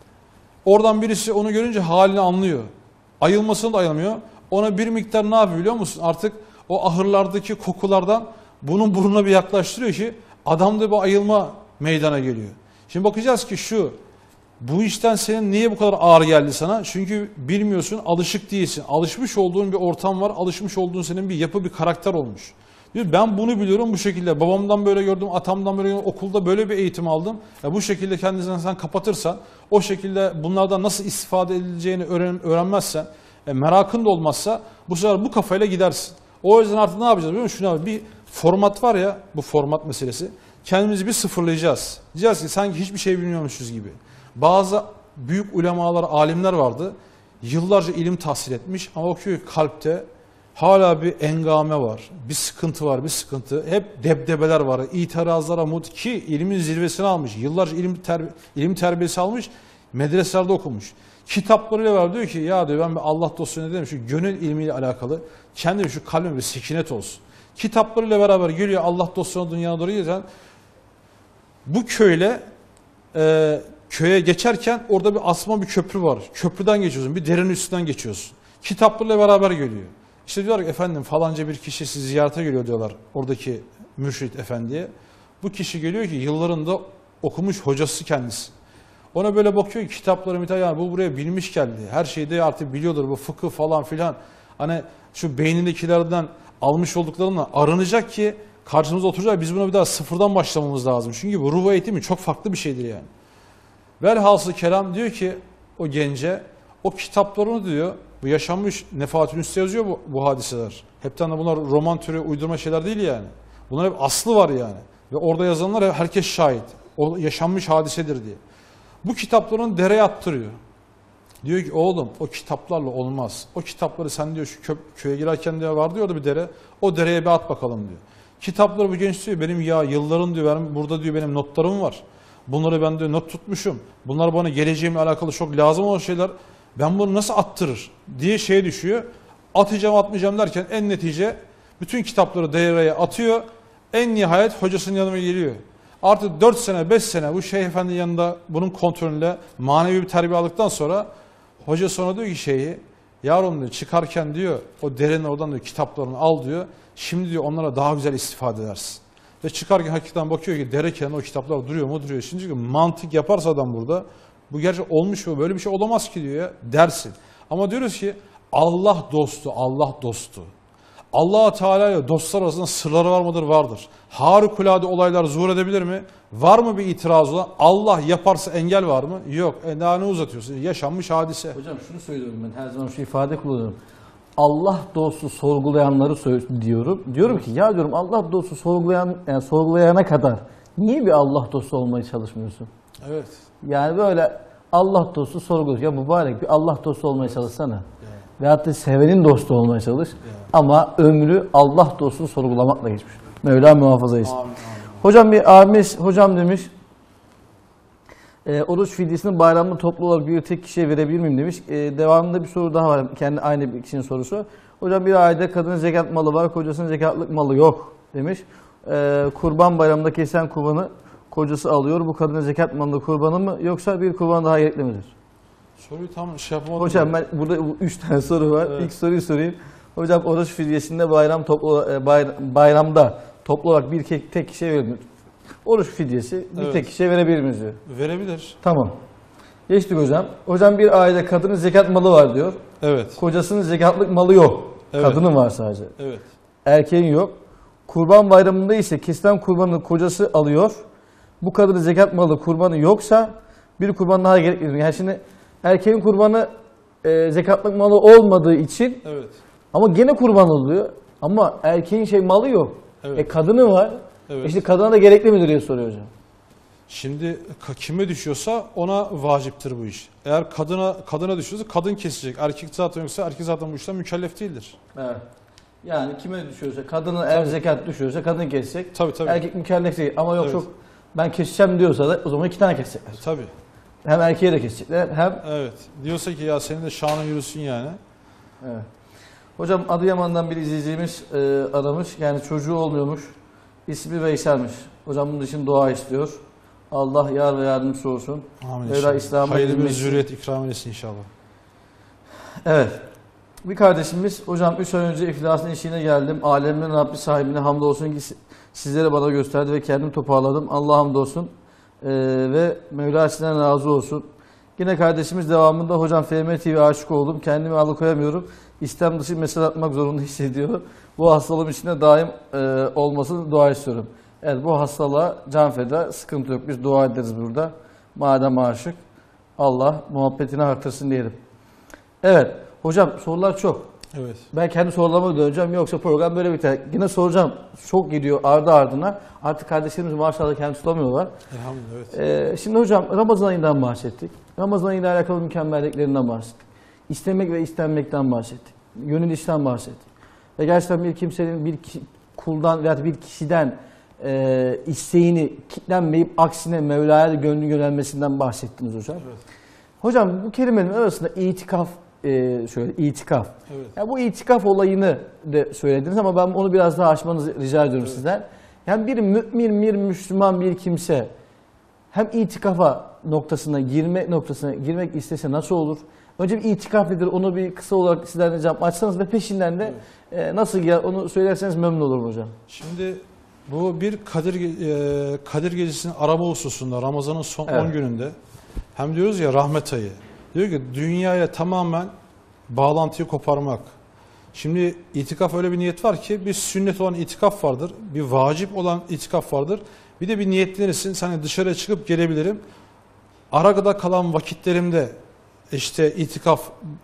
Oradan birisi onu görünce halini anlıyor. Ayılmasını da ayılamıyor. Ona bir miktar ne yapıyor biliyor musun? Artık o ahırlardaki kokulardan bunun burnuna bir yaklaştırıyor ki adamda bu ayılma meydana geliyor. Şimdi bakacağız ki şu, bu işten senin niye bu kadar ağır geldi sana? Çünkü bilmiyorsun, alışık değilsin. Alışmış olduğun bir ortam var, alışmış olduğun senin bir yapı, bir karakter olmuş. Diyor, ben bunu biliyorum bu şekilde. Babamdan böyle gördüm, atamdan böyle gördüm, okulda böyle bir eğitim aldım. Ya bu şekilde kendini sen kapatırsan, o şekilde bunlardan nasıl istifade edileceğini öğren, öğrenmezsen, e, merakın da olmazsa bu sefer bu kafayla gidersin. O yüzden artık ne yapacağız biliyor musun? Şuna bak, bir format var ya, bu format meselesi. Kendimizi bir sıfırlayacağız. Diyeceğiz ki sanki hiçbir şey bilmiyormuşuz gibi. Bazı büyük ulemalar, alimler vardı. Yıllarca ilim tahsil etmiş ama bakıyor ki kalpte hala bir engame var, bir sıkıntı var, bir sıkıntı. Hep debdebeler var, itirazlar, amut ki ilmin zirvesini almış. Yıllarca ilim, terbi ilim terbiyesi almış, medreselerde okumuş. Kitaplarıyla var diyor ki ya diyor ben bir Allah dostuna dedim şu gönül ilmiyle alakalı kendim şu kalbime bir sekinet olsun. Kitaplarıyla beraber geliyor Allah dostuna dünyaya doğru gezen. Bu köyle e, köye geçerken orada bir asma bir köprü var. Köprüden geçiyorsun, bir derenin üstünden geçiyorsun. Kitaplarıyla beraber geliyor. İşte diyorlar ki efendim falanca bir kişi sizi ziyarete geliyor diyorlar oradaki mürşit efendiye. Bu kişi geliyor ki yıllarında okumuş hocası kendisi. Ona böyle bakıyor ki kitapları mitah yani bu buraya bilmiş geldi. Her şeyi de artık biliyordur bu fıkıh falan filan. Hani şu beynindekilerden almış olduklarından arınacak ki karşımıza oturacak. Biz buna bir daha sıfırdan başlamamız lazım. Çünkü bu ruh eğitimi çok farklı bir şeydir yani. Velhasıl kelam diyor ki o gence o kitaplarını diyor bu yaşanmış Nefahatül Üste yazıyor bu, bu hadiseler. Hepten de bunlar roman türü uydurma şeyler değil yani. Bunlar hep aslı var yani. Ve orada yazanlar herkes şahit. O yaşanmış hadisedir diye. Bu kitaplarını dereye attırıyor. Diyor ki oğlum o kitaplarla olmaz. O kitapları sen diyor şu kö köye girerken diyor vardı ya orada bir dere. O dereye bir at bakalım diyor. Kitapları bu genç diyor benim ya yılların diyor benim, burada diyor benim notlarım var. Bunları ben diyor not tutmuşum. Bunlar bana geleceğimle alakalı çok lazım olan şeyler. Ben bunu nasıl attırır diye şeye düşüyor. Atacağım atmayacağım derken en netice bütün kitapları dereye atıyor. En nihayet hocasının yanına geliyor. Artık dört sene beş sene bu Şeyh Efendi'nin yanında bunun kontrolünde manevi bir terbiye aldıktan sonra hoca sonra diyor ki şeyi yavrum diyor çıkarken diyor o derenin oradan diyor kitaplarını al diyor. Şimdi diyor onlara daha güzel istifade edersin. Ve çıkarken hakikaten bakıyor ki dere kenarında o kitaplar duruyor mu duruyor. Şimdi çünkü mantık yaparsa adam burada bu gerçek olmuş mu böyle bir şey olamaz ki diyor ya dersin. Ama diyoruz ki Allah dostu Allah dostu. Allah-u Teala ile dostlar arasında sırları var mıdır? Vardır. Harikulade olaylar zuhur edebilir mi? Var mı bir itiraz olan? Allah yaparsa engel var mı? Yok. E daha ne uzatıyorsun? Yaşanmış hadise. Hocam şunu söylüyorum ben her zaman şu ifade kullanıyorum. Allah dostu sorgulayanları diyorum. Diyorum ki ya diyorum Allah dostu sorgulayan yani sorgulayana kadar niye bir Allah dostu olmaya çalışmıyorsun? Evet. Yani böyle Allah dostu sorguluyor. Ya mübarek bir Allah dostu olmaya evet. çalışsana. Evet. Veyahut da sevenin dostu olmaya çalış. Evet. Ama ömrü Allah dostunu sorgulamakla geçmiş. Mevla muhafaza etsin. Amin, amin. Hocam bir abimiz hocam demiş. E, oruç fidyesini bayramda toplu olarak bir tek kişiye verebilir miyim demiş. E, devamında bir soru daha var. Kendi aynı bir kişinin sorusu. Hocam bir ailede kadının zekat malı var, kocasının zekatlık malı yok demiş. E, kurban bayramında kesen kurbanı kocası alıyor. Bu kadının zekat malı kurbanı mı yoksa bir kurban daha gerekli midir? Soruyu tam şey yapamadım. Hocam ben burada üç tane soru var. Evet. İlk soruyu sorayım. Hocam oruç fidyesinde bayram toplu bayramda toplu olarak bir tek kişiye verilir. Oruç fidyesi bir evet. tek kişiye verebilir miyiz diyor. Verebilir. Tamam. Geçtik hocam. Hocam bir ailede kadının zekat malı var diyor. Evet. Kocasının zekatlık malı yok. Evet. Kadının var sadece. Evet. Erkeğin yok. Kurban bayramında ise kesilen kurbanı kocası alıyor. Bu kadının zekat malı kurbanı yoksa bir kurban daha gerekli. Yani şimdi erkeğin kurbanı e, zekatlık malı olmadığı için evet. ama gene kurban oluyor. Ama erkeğin şey malı yok. Evet. E kadını var. Evet. İşte kadına da gerekli midir diye soruyor hocam. Şimdi kime düşüyorsa ona vaciptir bu iş. Eğer kadına kadına düşüyorsa kadın kesecek. Erkek zaten yoksa erkek zaten bu işten mükellef değildir. Evet. Yani kime düşüyorsa kadına eğer zekat düşüyorsa kadın kesecek. Tabii tabii. Erkek mükellef değil ama yok evet. çok ben keseceğim diyorsa da o zaman iki tane kesecekler. Tabii. Hem erkeğe de kesecekler hem... Evet. Diyorsa ki ya senin de şanın yürüsün yani. Evet. Hocam Adıyaman'dan bir izleyicimiz e, aramış. Yani çocuğu olmuyormuş. İsmi Veysel'miş. Hocam bunun için dua istiyor. Allah yar ve yardımcısı olsun. Amin Mevla İslam'a hayırlı bir zürriyet ikram etsin inşallah. Evet. Bir kardeşimiz, hocam üç ay önce iflasın eşiğine geldim. Alemin Rabbi sahibine hamdolsun ki sizlere bana gösterdi ve kendim toparladım. Allah hamdolsun ee, ve Mevla sizden razı olsun. Yine kardeşimiz devamında hocam F M T V aşık oldum. Kendimi alıkoyamıyorum. İstem dışı mesaj atmak zorunda hissediyorum. Bu hastalığım içinde daim e, olmasını dua istiyorum. Evet bu hastalığa can feda, sıkıntı yok. Biz dua ederiz burada. Madem aşık, Allah muhabbetini artırsın diyelim. Evet, hocam sorular çok. Evet. Ben kendi sorularıma döneceğim yoksa program böyle biter. Yine soracağım. Çok gidiyor ardı ardına. Artık kardeşlerimiz maşallah kendi tutamıyorlar. Elhamdülillah. Evet. Ee, şimdi hocam Ramazan ayından bahsettik. Ramazan ayıyla alakalı mükemmelliklerinden bahsettik. İstemek ve istenmekten bahsettik. Gönül işten bahsettik. Ve gerçekten bir kimsenin bir kuldan veya bir kişiden e, isteğini kitlenmeyip aksine Mevla'ya gönlü yönelmesinden bahsettiniz hocam. Evet. Hocam bu kelimelerin arasında itikaf e, şöyle itikaf. Evet. Yani bu itikaf olayını da söylediniz ama ben onu biraz daha açmanızı rica ediyorum Evet. sizden. Yani bir mümin, bir Müslüman bir kimse hem itikafa noktasına girme noktasına girmek istese nasıl olur? Önce bir itikaf nedir? Onu bir kısa olarak sizden ricam açsanız ve peşinden de e, nasıl ya onu söylerseniz memnun olurum hocam. Şimdi bu bir Kadir, e, Kadir Gecesi'nin araba hususunda Ramazan'ın son Evet. on gününde hem diyoruz ya rahmet ayı. Diyor ki dünyayla tamamen bağlantıyı koparmak. Şimdi itikaf öyle bir niyet var ki bir sünnet olan itikaf vardır. Bir vacip olan itikaf vardır. Bir de bir niyetlenirsin. Hani dışarıya çıkıp gelebilirim. Arada kalan vakitlerimde işte itikaf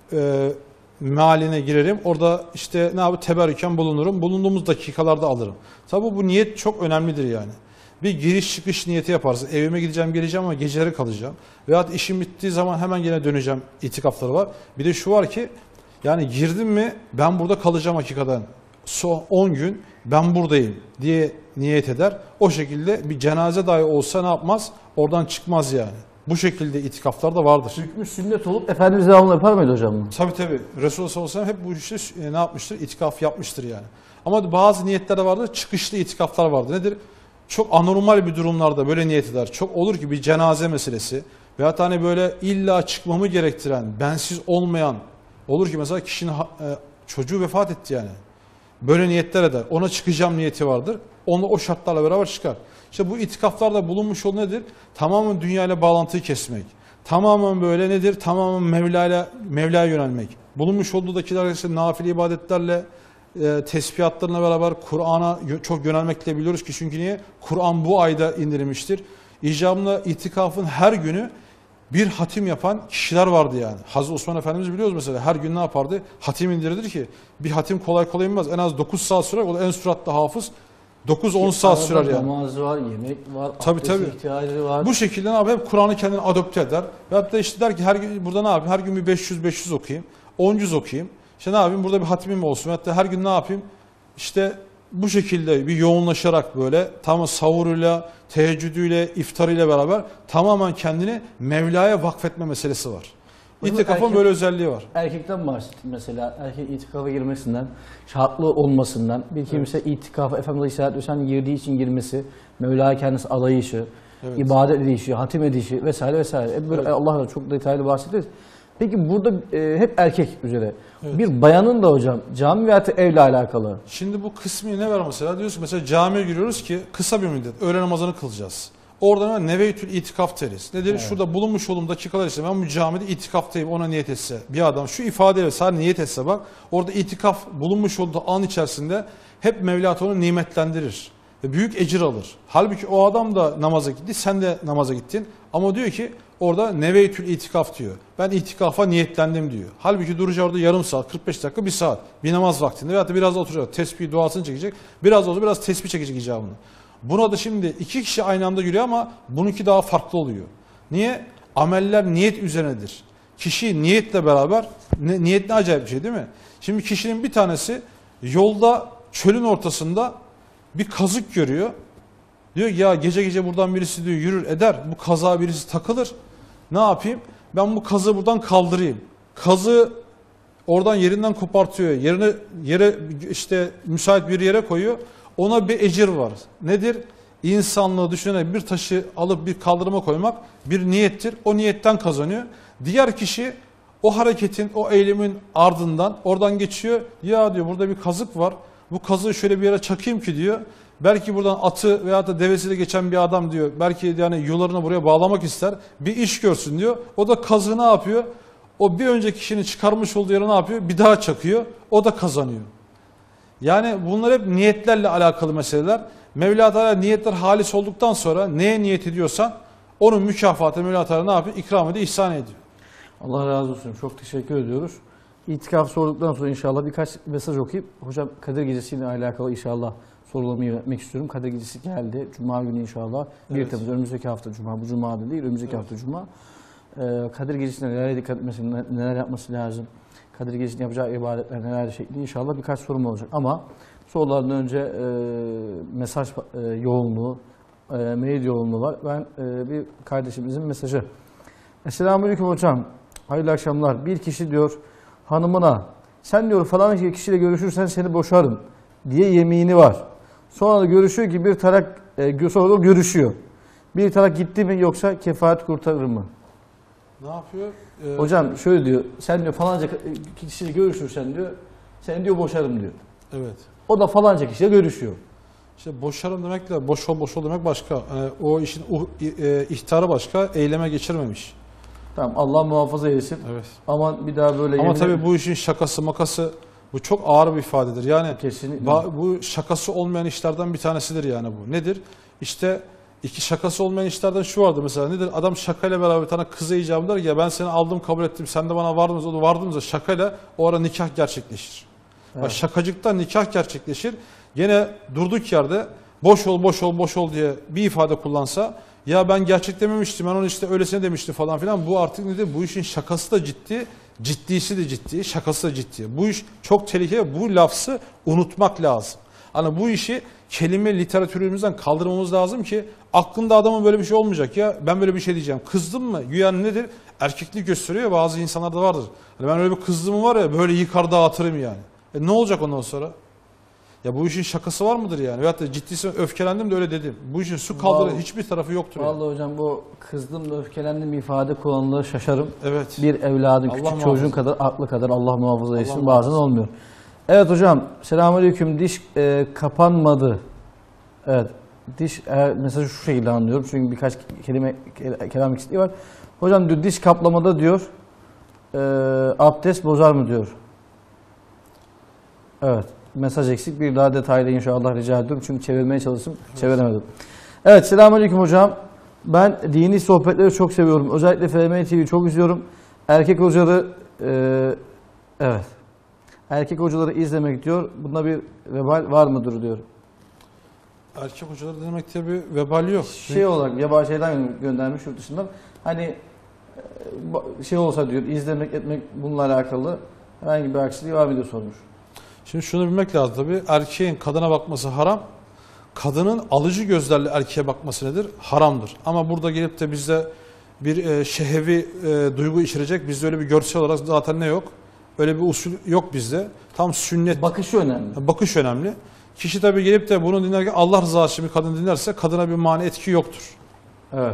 e, mealine girerim. Orada işte ne yapayım teberrüken bulunurum. Bulunduğumuz dakikalarda alırım. Tabii bu niyet çok önemlidir yani. Bir giriş çıkış niyeti yaparsın. Evime gideceğim geleceğim ama geceleri kalacağım. Veyahut işim bittiği zaman hemen yine döneceğim itikafları var. Bir de şu var ki yani girdim mi ben burada kalacağım hakikaten. Son on gün ben buradayım diye niyet eder. O şekilde bir cenaze dahi olsa ne yapmaz? Oradan çıkmaz yani. Bu şekilde itikaflar da vardır. Hükmü sünnet olup Efendimiz devamlı yapar mıydı hocam bunu? Tabii tabii. Resulullah sallallahu aleyhi ve sellem hep bu işi e, ne yapmıştır? İtikaf yapmıştır yani. Ama bazı niyetler de vardır. Çıkışlı itikaflar vardır. Nedir? Çok anormal bir durumlarda böyle niyet eder. Çok olur ki bir cenaze meselesi veyahut hani böyle illa çıkmamı gerektiren, bensiz olmayan olur ki mesela kişinin ha- e, çocuğu vefat etti yani. Böyle niyetler eder. Ona çıkacağım niyeti vardır. Onu o şartlarla beraber çıkar. İşte bu itikaflarda bulunmuş olduğu nedir? Tamamen dünyayla bağlantıyı kesmek. Tamamen böyle nedir? Tamamen Mevla'ya Mevla'ya yönelmek. Bulunmuş olduğu dakikalar işte nafile ibadetlerle, e, tesbihatlarına beraber Kur'an'a çok yönelmekle biliyoruz ki çünkü niye? Kur'an bu ayda indirilmiştir. İcabında itikafın her günü bir hatim yapan kişiler vardı yani. Hazreti Osman Efendimiz biliyoruz mesela her gün ne yapardı? Hatim indirirdi ki bir hatim kolay kolay inmez. En az dokuz saat sürer. O da en süratli hafız dokuz on saat sürer yani. Namaz var, yemek var, Tabii, abdest tabii. ihtiyacı var. Bu şekilde ne yapıyor? Hep Kur'an'ı kendine adopte eder. Veyahut da işte der ki her gün burada ne yapayım? Her gün bir beş yüz beş yüz okuyayım. on yüz okuyayım. İşte ne yapayım? Burada bir hatimim olsun. Veyahut da her gün ne yapayım? İşte bu şekilde bir yoğunlaşarak böyle tam sahuruyla, teheccüdüyle, iftarıyla beraber tamamen kendini Mevla'ya vakfetme meselesi var. Hocam, İtikafın erkek- böyle özelliği var. Erkekten bahsettim mesela. Erkek itikafa girmesinden, şartlı olmasından, bir kimse itikafa Efendimiz Aleyhisselatü Vesselam girdiği için girmesi, Mevla'ya kendisi adayışı, Evet. ibadet edişi, hatim edişi vesaire vesaire. Hep böyle Evet. Allah'la çok detaylı bahsederiz. Peki burada e, hep erkek üzere. Evet. Bir bayanın da hocam cami veya evle alakalı. Şimdi bu kısmı ne var mesela? Diyoruz ki mesela camiye giriyoruz ki kısa bir müddet öğle namazını kılacağız. Oradan neveytül itikaf deriz. Nedir? Evet. Şurada bulunmuş olduğum dakikalar işte ben bu camide itikaftayım ona niyet etse. Bir adam şu ifadeyle sadece niyet etse bak orada itikaf bulunmuş olduğu an içerisinde hep Mevla onu nimetlendirir. Ve büyük ecir alır. Halbuki o adam da namaza gitti, sen de namaza gittin. Ama diyor ki orada neveytül itikaf diyor. Ben itikafa niyetlendim diyor. Halbuki duracağı orada yarım saat, kırk beş dakika, bir saat. Bir namaz vaktinde veyahut da biraz da oturacak. Tesbih duasını çekecek. Biraz da olsa biraz tesbih çekecek icabını. Buna da şimdi iki kişi aynı anda yürüyor ama bununki daha farklı oluyor. Niye? Ameller niyet üzerinedir. Kişi niyetle beraber, ne, niyet ne acayip bir şey değil mi? Şimdi kişinin bir tanesi yolda çölün ortasında bir kazık görüyor. Diyor ya gece gece buradan birisi diyor yürür eder. Bu kazığa birisi takılır. Ne yapayım? Ben bu kazığı buradan kaldırayım. Kazığı oradan yerinden kopartıyor. Yerine yere işte müsait bir yere koyuyor. Ona bir ecir var. Nedir? İnsanlığı düşünerek bir taşı alıp bir kaldırıma koymak bir niyettir. O niyetten kazanıyor. Diğer kişi o hareketin, o eylemin ardından oradan geçiyor. Ya diyor burada bir kazık var. Bu kazığı şöyle bir yere çakayım ki diyor. Belki buradan atı veya da devesiyle geçen bir adam diyor. Belki yani yularını buraya bağlamak ister. Bir iş görsün diyor. O da kazığı ne yapıyor? O bir önceki kişinin çıkarmış olduğu yere ne yapıyor? Bir daha çakıyor. O da kazanıyor. Yani bunlar hep niyetlerle alakalı meseleler. Mevla Teala niyetler halis olduktan sonra neye niyet ediyorsan onun mükafatı Mevla Teala ne yapıyor? İkram ediyor, ihsan ediyor. Allah razı olsun. Çok teşekkür ediyoruz. İtikaf sorduktan sonra inşallah birkaç mesaj okuyup hocam Kadir Gecesi ile alakalı inşallah sorularımı yönetmek istiyorum. Kadir Gecesi geldi. Cuma günü inşallah. bir Evet. Temmuz önümüzdeki hafta Cuma. Bu Cuma da değil. Önümüzdeki Evet. hafta Cuma. Ee, Kadir Gecesi'ne neler dikkat etmesi, neler yapması lazım? Kadir Gecesi'nin yapacağı ibadetler neler şekli inşallah birkaç sorum olacak. Ama sorulardan önce e, mesaj e, yoğunluğu, e, mail yoğunluğu var. Ben e, bir kardeşimizin mesajı. Selamünaleyküm hocam. Hayırlı akşamlar. Bir kişi diyor hanımına sen diyor falan kişiyle görüşürsen seni boşarım diye yemini var. Sonra da görüşüyor ki bir tarak e, sonra da görüşüyor. Bir tarak gitti mi yoksa kefaret kurtarır mı? Ne yapıyor? Ee, Hocam şöyle diyor, sen diyor falanca kişiyle görüşürsen diyor, seni diyor boşarım diyor. Evet. O da falanca kişiyle görüşüyor. İşte boşarım demekle boş ol boş ol demek başka. Yani o işin uh, e, ihtarı başka, eyleme geçirmemiş. Tamam, Allah muhafaza eylesin. Evet. Aman bir daha böyle Ama yemin- tabii bu işin şakası makası bu çok ağır bir ifadedir. Yani Kesinlikle. ba- bu şakası olmayan işlerden bir tanesidir yani bu. Nedir? İşte iki şakası olmayan işlerden şu vardı mesela. Nedir? Adam şakayla beraber bir tane kıza icabı der ki ya ben seni aldım kabul ettim. Sen de bana vardınız. O da vardığımızda şakayla o ara nikah gerçekleşir. Evet. Bak, şakacıktan nikah gerçekleşir. Gene durduk yerde boş ol boş ol boş ol diye bir ifade kullansa ya ben gerçek dememiştim ben onu işte öylesine demiştim falan filan. Bu artık nedir? Bu işin şakası da ciddi, ciddisi de ciddi, şakası da ciddi. Bu iş çok tehlikeli. Bu lafzı unutmak lazım. Hani bu işi kelime literatürümüzden kaldırmamız lazım ki aklında adamın böyle bir şey olmayacak ya ben böyle bir şey diyeceğim. Kızdım mı? Güya nedir? Erkeklik gösteriyor ya bazı insanlarda vardır. Hani ben öyle bir kızdığım var ya böyle yıkar dağıtırım yani. E ne olacak ondan sonra? Ya bu işin şakası var mıdır yani? Veyahut da ciddisi öfkelendim de öyle dedim. Bu işin su kaldırı Vallahi- hiçbir tarafı yoktur. Yani. Vallahi hocam bu kızdım da öfkelendim ifade kullanılır şaşarım. Evet. Bir evladın Allah küçük muhafaza. çocuğun kadar aklı kadar Allah muhafaza etsin Allah bazen muhafaza. olmuyor. Evet hocam selamünaleyküm diş e, kapanmadı. Evet diş e, mesajı şu şekilde anlıyorum çünkü birkaç kelime kelam eksikliği var. Hocam diyor diş kaplamada diyor e, abdest bozar mı diyor. Evet. Mesaj eksik. Bir daha detaylı inşallah rica ediyorum. Çünkü çevirmeye çalıştım. Evet. Çeviremedim. Evet. Selamünaleyküm hocam. Ben dini sohbetleri çok seviyorum. Özellikle F M T V'yi çok izliyorum. Erkek hocaları e, evet. Erkek hocaları izlemek diyor. Bunda bir vebal var mıdır diyor. Erkek hocaları demek diye bir vebali yok. Şey olarak yabancı şeyden göndermiş yurt dışından. Hani e, şey olsa diyor izlemek etmek bununla alakalı herhangi bir aksilik var mı diye sormuş. Şimdi şunu bilmek lazım tabii. Erkeğin kadına bakması haram. Kadının alıcı gözlerle erkeğe bakması nedir? Haramdır. Ama burada gelip de bizde bir e, şehevi e, duygu içirecek. Bizde öyle bir görsel olarak zaten ne yok? Öyle bir usul yok bizde. Tam sünnet. Bakışı önemli. Bakış önemli. Kişi tabii gelip de bunu dinlerken Allah rızası için bir kadın dinlerse kadına bir mani etki yoktur. Evet.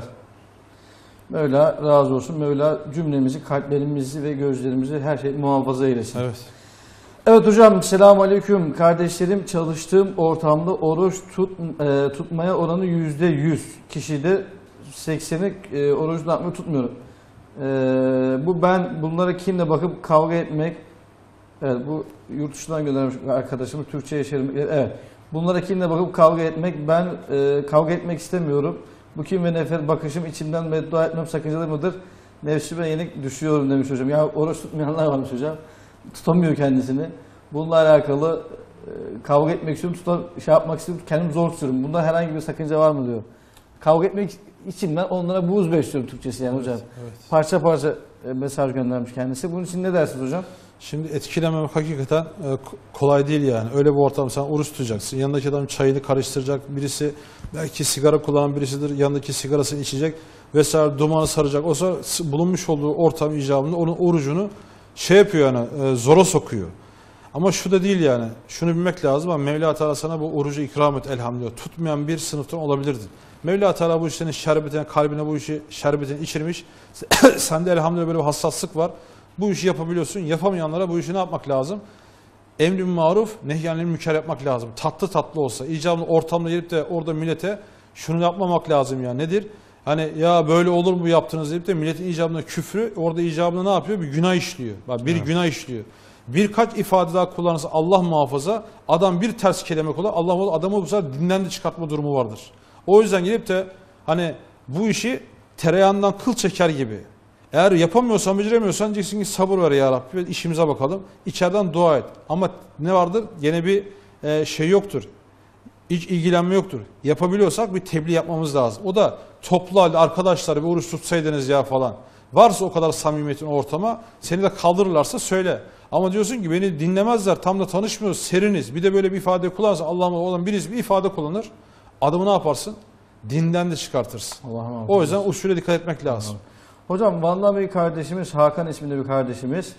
Mevla razı olsun. Mevla cümlemizi, kalplerimizi ve gözlerimizi her şey muhafaza eylesin. Evet. Evet hocam selamun aleyküm. Kardeşlerim çalıştığım ortamda oruç tut, e, tutmaya oranı yüzde yüz. Kişide sekseni e, oruç tutmayı tutmuyorum. E, bu ben bunlara kimle bakıp kavga etmek. Evet bu yurt dışından göndermiş arkadaşımız Türkçe'ye çevirmek. Evet. Bunlara kimle bakıp kavga etmek. Ben e, kavga etmek istemiyorum. Bu kim ve nefret bakışım içimden beddua etmem sakıncalı mıdır? Nefsime yenik düşüyorum demiş hocam. Ya oruç tutmayanlar varmış hocam. Tutamıyor kendisini. Bununla alakalı e, kavga etmek istiyorum, tutam, şey yapmak istiyorum, kendimi zor tutuyorum. Bunda herhangi bir sakınca var mı diyor. Kavga etmek için ben onlara buğz besliyorum Türkçesi yani hocam. Evet. Parça parça e, mesaj göndermiş kendisi. Bunun için ne dersiniz hocam? Şimdi etkilememek hakikaten e, kolay değil yani. Öyle bir ortam sen oruç tutacaksın. Yanındaki adam çayını karıştıracak. Birisi belki sigara kullanan birisidir. Yanındaki sigarasını içecek vesaire dumanı saracak. O sonra bulunmuş olduğu ortam icabında onun orucunu şey yapıyor yani e, zora sokuyor. Ama şu da değil yani. Şunu bilmek lazım ama Mevla Teala sana bu orucu ikram et elhamdülillah. Tutmayan bir sınıftan olabilirdin. Mevla Teala bu işlerin şerbetine, kalbine bu işi şerbetini içirmiş. Sende elhamdülillah böyle bir hassaslık var. Bu işi yapabiliyorsun. Yapamayanlara bu işi ne yapmak lazım? Emr-i maruf, nehyanil münker yapmak lazım. Tatlı tatlı olsa. İcabında ortamda gelip de orada millete şunu yapmamak lazım ya. Nedir? Hani ya böyle olur mu yaptınız deyip de milletin icabında küfrü orada icabında ne yapıyor? Bir günah işliyor. Bak bir evet. günah işliyor. Birkaç ifade daha kullanırsa Allah muhafaza adam bir ters kelime kullanır. Allah adamı bu sefer dinden de çıkartma durumu vardır. O yüzden gelip de hani bu işi tereyağından kıl çeker gibi. Eğer yapamıyorsan, beceremiyorsan diyeceksin ki sabır ver ya Rabbi ve işimize bakalım. İçeriden dua et. Ama ne vardır? Gene bir e, şey yoktur. Hiç ilgilenme yoktur. Yapabiliyorsak bir tebliğ yapmamız lazım. O da toplu halde arkadaşlar bir oruç tutsaydınız ya falan. Varsa o kadar samimiyetin ortama seni de kaldırırlarsa söyle. Ama diyorsun ki beni dinlemezler tam da tanışmıyoruz seriniz. Bir de böyle bir ifade kullanırsa Allah'ım olan birisi bir ifade kullanır. Adamı ne yaparsın? Dinden de çıkartırsın. Allah'ım o yüzden usule dikkat etmek lazım. Hocam Van'dan bir kardeşimiz Hakan isminde bir kardeşimiz.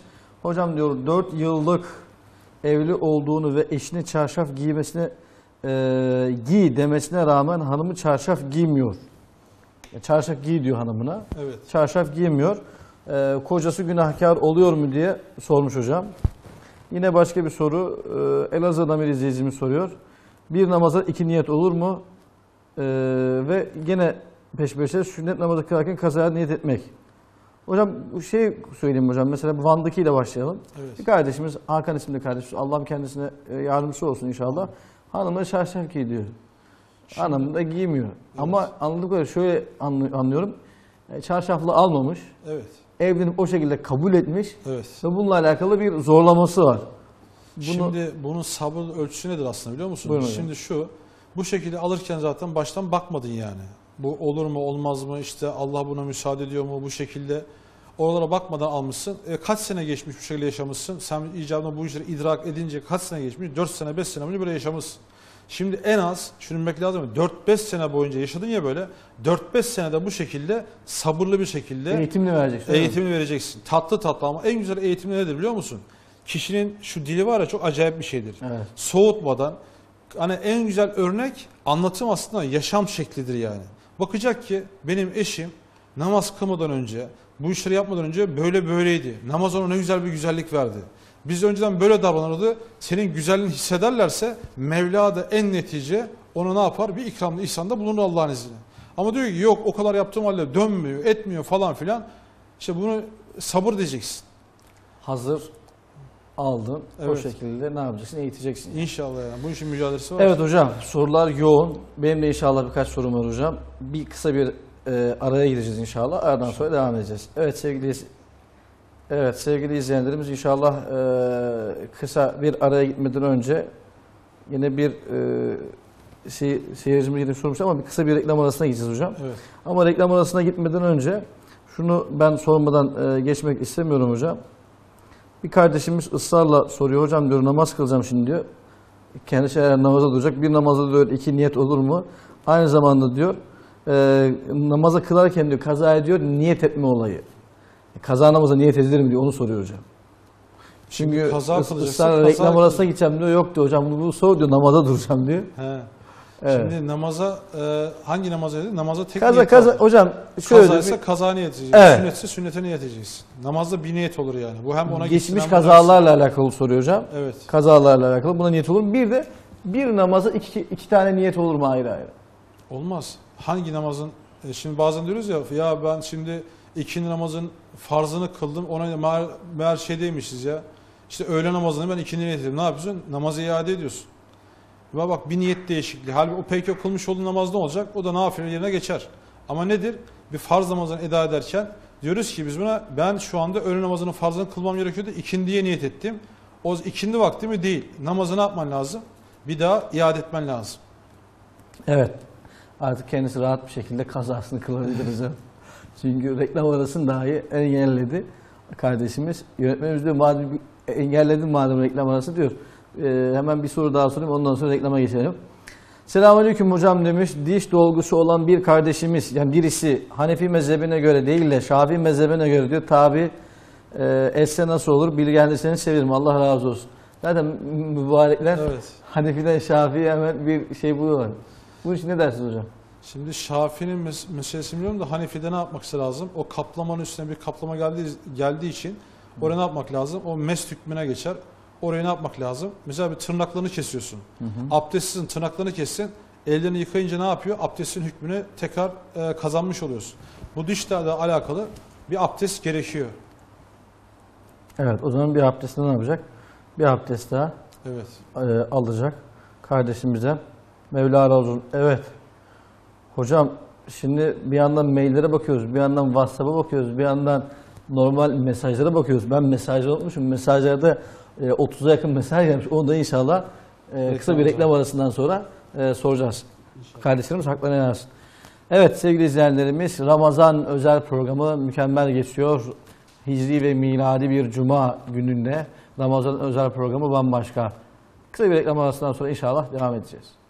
Hocam diyor dört yıllık evli olduğunu ve eşini çarşaf giymesine e, giy demesine rağmen hanımı çarşaf giymiyor. Ya çarşaf giy diyor hanımına. Evet. Çarşaf giymiyor. E, kocası günahkar oluyor mu diye sormuş hocam. Yine başka bir soru. E, Elazığ'dan bir izleyicimiz soruyor. Bir namaza iki niyet olur mu? E, ve gene peş peşe sünnet namazı kılarken kazaya niyet etmek. Hocam şey söyleyeyim hocam. Mesela Van'daki ile başlayalım. Evet. Bir kardeşimiz, Hakan isimli kardeşimiz. Allah'ım kendisine yardımcısı olsun inşallah. Hanımı çarşaf giyiyor. Hanım da giymiyor. Evet. Ama anladık öyle şöyle anlıyorum. Çarşaflı almamış. Evet. Evlenip o şekilde kabul etmiş. Evet. Ve bununla alakalı bir zorlaması var. Bunu... Şimdi bunun sabır ölçüsü nedir aslında biliyor musun? Buyurun hocam. Şimdi şu, bu şekilde alırken zaten baştan bakmadın yani. Bu olur mu olmaz mı, işte Allah buna müsaade ediyor mu bu şekilde. Oralara bakmadan almışsın. E, kaç sene geçmiş bu şekilde yaşamışsın. Sen icabında bu işleri idrak edince kaç sene geçmiş? dört sene beş sene boyunca böyle yaşamışsın. Şimdi en az düşünmek lazım. dört beş sene boyunca yaşadın ya böyle. dört beş senede bu şekilde sabırlı bir şekilde eğitimini vereceksin. Eğitimini vereceksin. Tatlı tatlı ama en güzel eğitim nedir biliyor musun? Kişinin şu dili var ya çok acayip bir şeydir. Evet. Soğutmadan hani en güzel örnek anlatım aslında yaşam şeklidir yani. Bakacak ki benim eşim namaz kılmadan önce, bu işleri yapmadan önce böyle böyleydi. Namaz ona ne güzel bir güzellik verdi. Biz önceden böyle davranırdı. Senin güzelliğini hissederlerse Mevla da en netice ona ne yapar? Bir ikramda, ihsanda bulunur Allah'ın izniyle. Ama diyor ki yok o kadar yaptığım halde dönmüyor, etmiyor falan filan. İşte bunu sabır diyeceksin. Hazır aldın. Evet. O şekilde ne yapacaksın? Eğiteceksin. İnşallah yani. Bu işin mücadelesi var. Evet hocam. Sorular yoğun. Benim de inşallah birkaç sorum var hocam. Bir kısa bir e, araya gireceğiz inşallah. Aradan sonra devam edeceğiz. Evet sevgili Evet sevgili izleyenlerimiz inşallah e, kısa bir araya gitmeden önce yine bir e, şey, seyircimiz yine sormuş ama bir kısa bir reklam arasına gideceğiz hocam. Evet. Ama reklam arasına gitmeden önce şunu ben sormadan e, geçmek istemiyorum hocam. Bir kardeşimiz ısrarla soruyor. Hocam diyor namaz kılacağım şimdi diyor. Kendisi eğer namaza duracak. Bir namazda diyor iki niyet olur mu? Aynı zamanda diyor e, namaza kılarken diyor kaza ediyor niyet etme olayı. Kaza namaza niyet edilir mi diyor onu soruyor hocam. Çünkü kaza ıs- kılacaksa ısrarla kaza reklam kılacak. arasına gideceğim diyor. Yok diyor hocam bu soru diyor namaza duracağım diyor. He. Evet. Şimdi namaza e, hangi namaza dedi? Namaza tek Kaza niyet kaza var. hocam şöyle Kaza ise bir- kaza niyet edeceksin. Evet. Sünnetse sünnete niyet edeceksin. Namazda bir niyet olur yani. Bu hem ona geçmiş gitsin, hem ona kazalarla alakalı soruyor hocam. gitsin. Evet. Kazalarla alakalı buna niyet olur mu? Bir de bir namaza iki, iki tane niyet olur mu ayrı ayrı? Olmaz. Hangi namazın e, şimdi bazen diyoruz ya ya ben şimdi ikindi namazın farzını kıldım. Ona meğer, meğer şey demişiz ya. İşte öğle namazını ben ikindi niyet ettim. Ne yapıyorsun? Namazı iade ediyorsun. Ve bak bir niyet değişikliği. Halbuki o peki o kılmış olduğu namaz ne olacak? O da nafile yerine geçer. Ama nedir? Bir farz namazını eda ederken diyoruz ki biz buna ben şu anda öğle namazının farzını kılmam gerekiyordu. İkindiye niyet ettim. O ikindi vakti mi? Değil. Namazı ne yapman lazım? Bir daha iade etmen lazım. Evet. Artık kendisi rahat bir şekilde kazasını kılabiliriz. Çünkü reklam arasını dahi engelledi kardeşimiz. Yönetmenimiz diyor madem engelledin madem reklam arası diyor. Ee, hemen bir soru daha sorayım ondan sonra reklama geçelim. Selamünaleyküm hocam demiş. Diş dolgusu olan bir kardeşimiz yani birisi Hanefi mezhebine göre değil de Şafii mezhebine göre diyor tabi e, etse nasıl olur bilgilendirseniz sevinirim Allah razı olsun. Zaten mübarekler Evet. Hanefi'den Şafii'ye hemen bir şey buluyorlar. Bunun için ne dersiniz hocam? Şimdi Şafii'nin mes meselesini biliyorum da Hanefi'de ne yapması lazım? O kaplamanın üstüne bir kaplama geldiği, geldiği için oraya ne yapmak lazım? O mes hükmüne geçer. Oraya ne yapmak lazım? Mesela bir tırnaklarını kesiyorsun. Hı hı. Abdestsizin tırnaklarını kessin. Ellerini yıkayınca ne yapıyor? Abdestin hükmünü tekrar e, kazanmış oluyorsun. Bu dişlerle alakalı bir abdest gerekiyor. Evet o zaman bir abdestte ne yapacak? Bir abdest daha Evet. e, alacak kardeşimize. Mevla razı olsun. Evet. Hocam şimdi bir yandan maillere bakıyoruz, bir yandan WhatsApp'a bakıyoruz, bir yandan normal mesajlara bakıyoruz. Ben mesajları unutmuşum. Mesajlarda e, otuza yakın mesaj gelmiş. Onu da inşallah e, kısa bir reklam arasından sonra e, soracağız. İnşallah. Kardeşlerimiz haklarına yansın. Evet sevgili izleyenlerimiz Ramazan özel programı mükemmel geçiyor. Hicri ve miladi bir cuma gününde Ramazan özel programı bambaşka. Kısa bir reklam arasından sonra inşallah devam edeceğiz.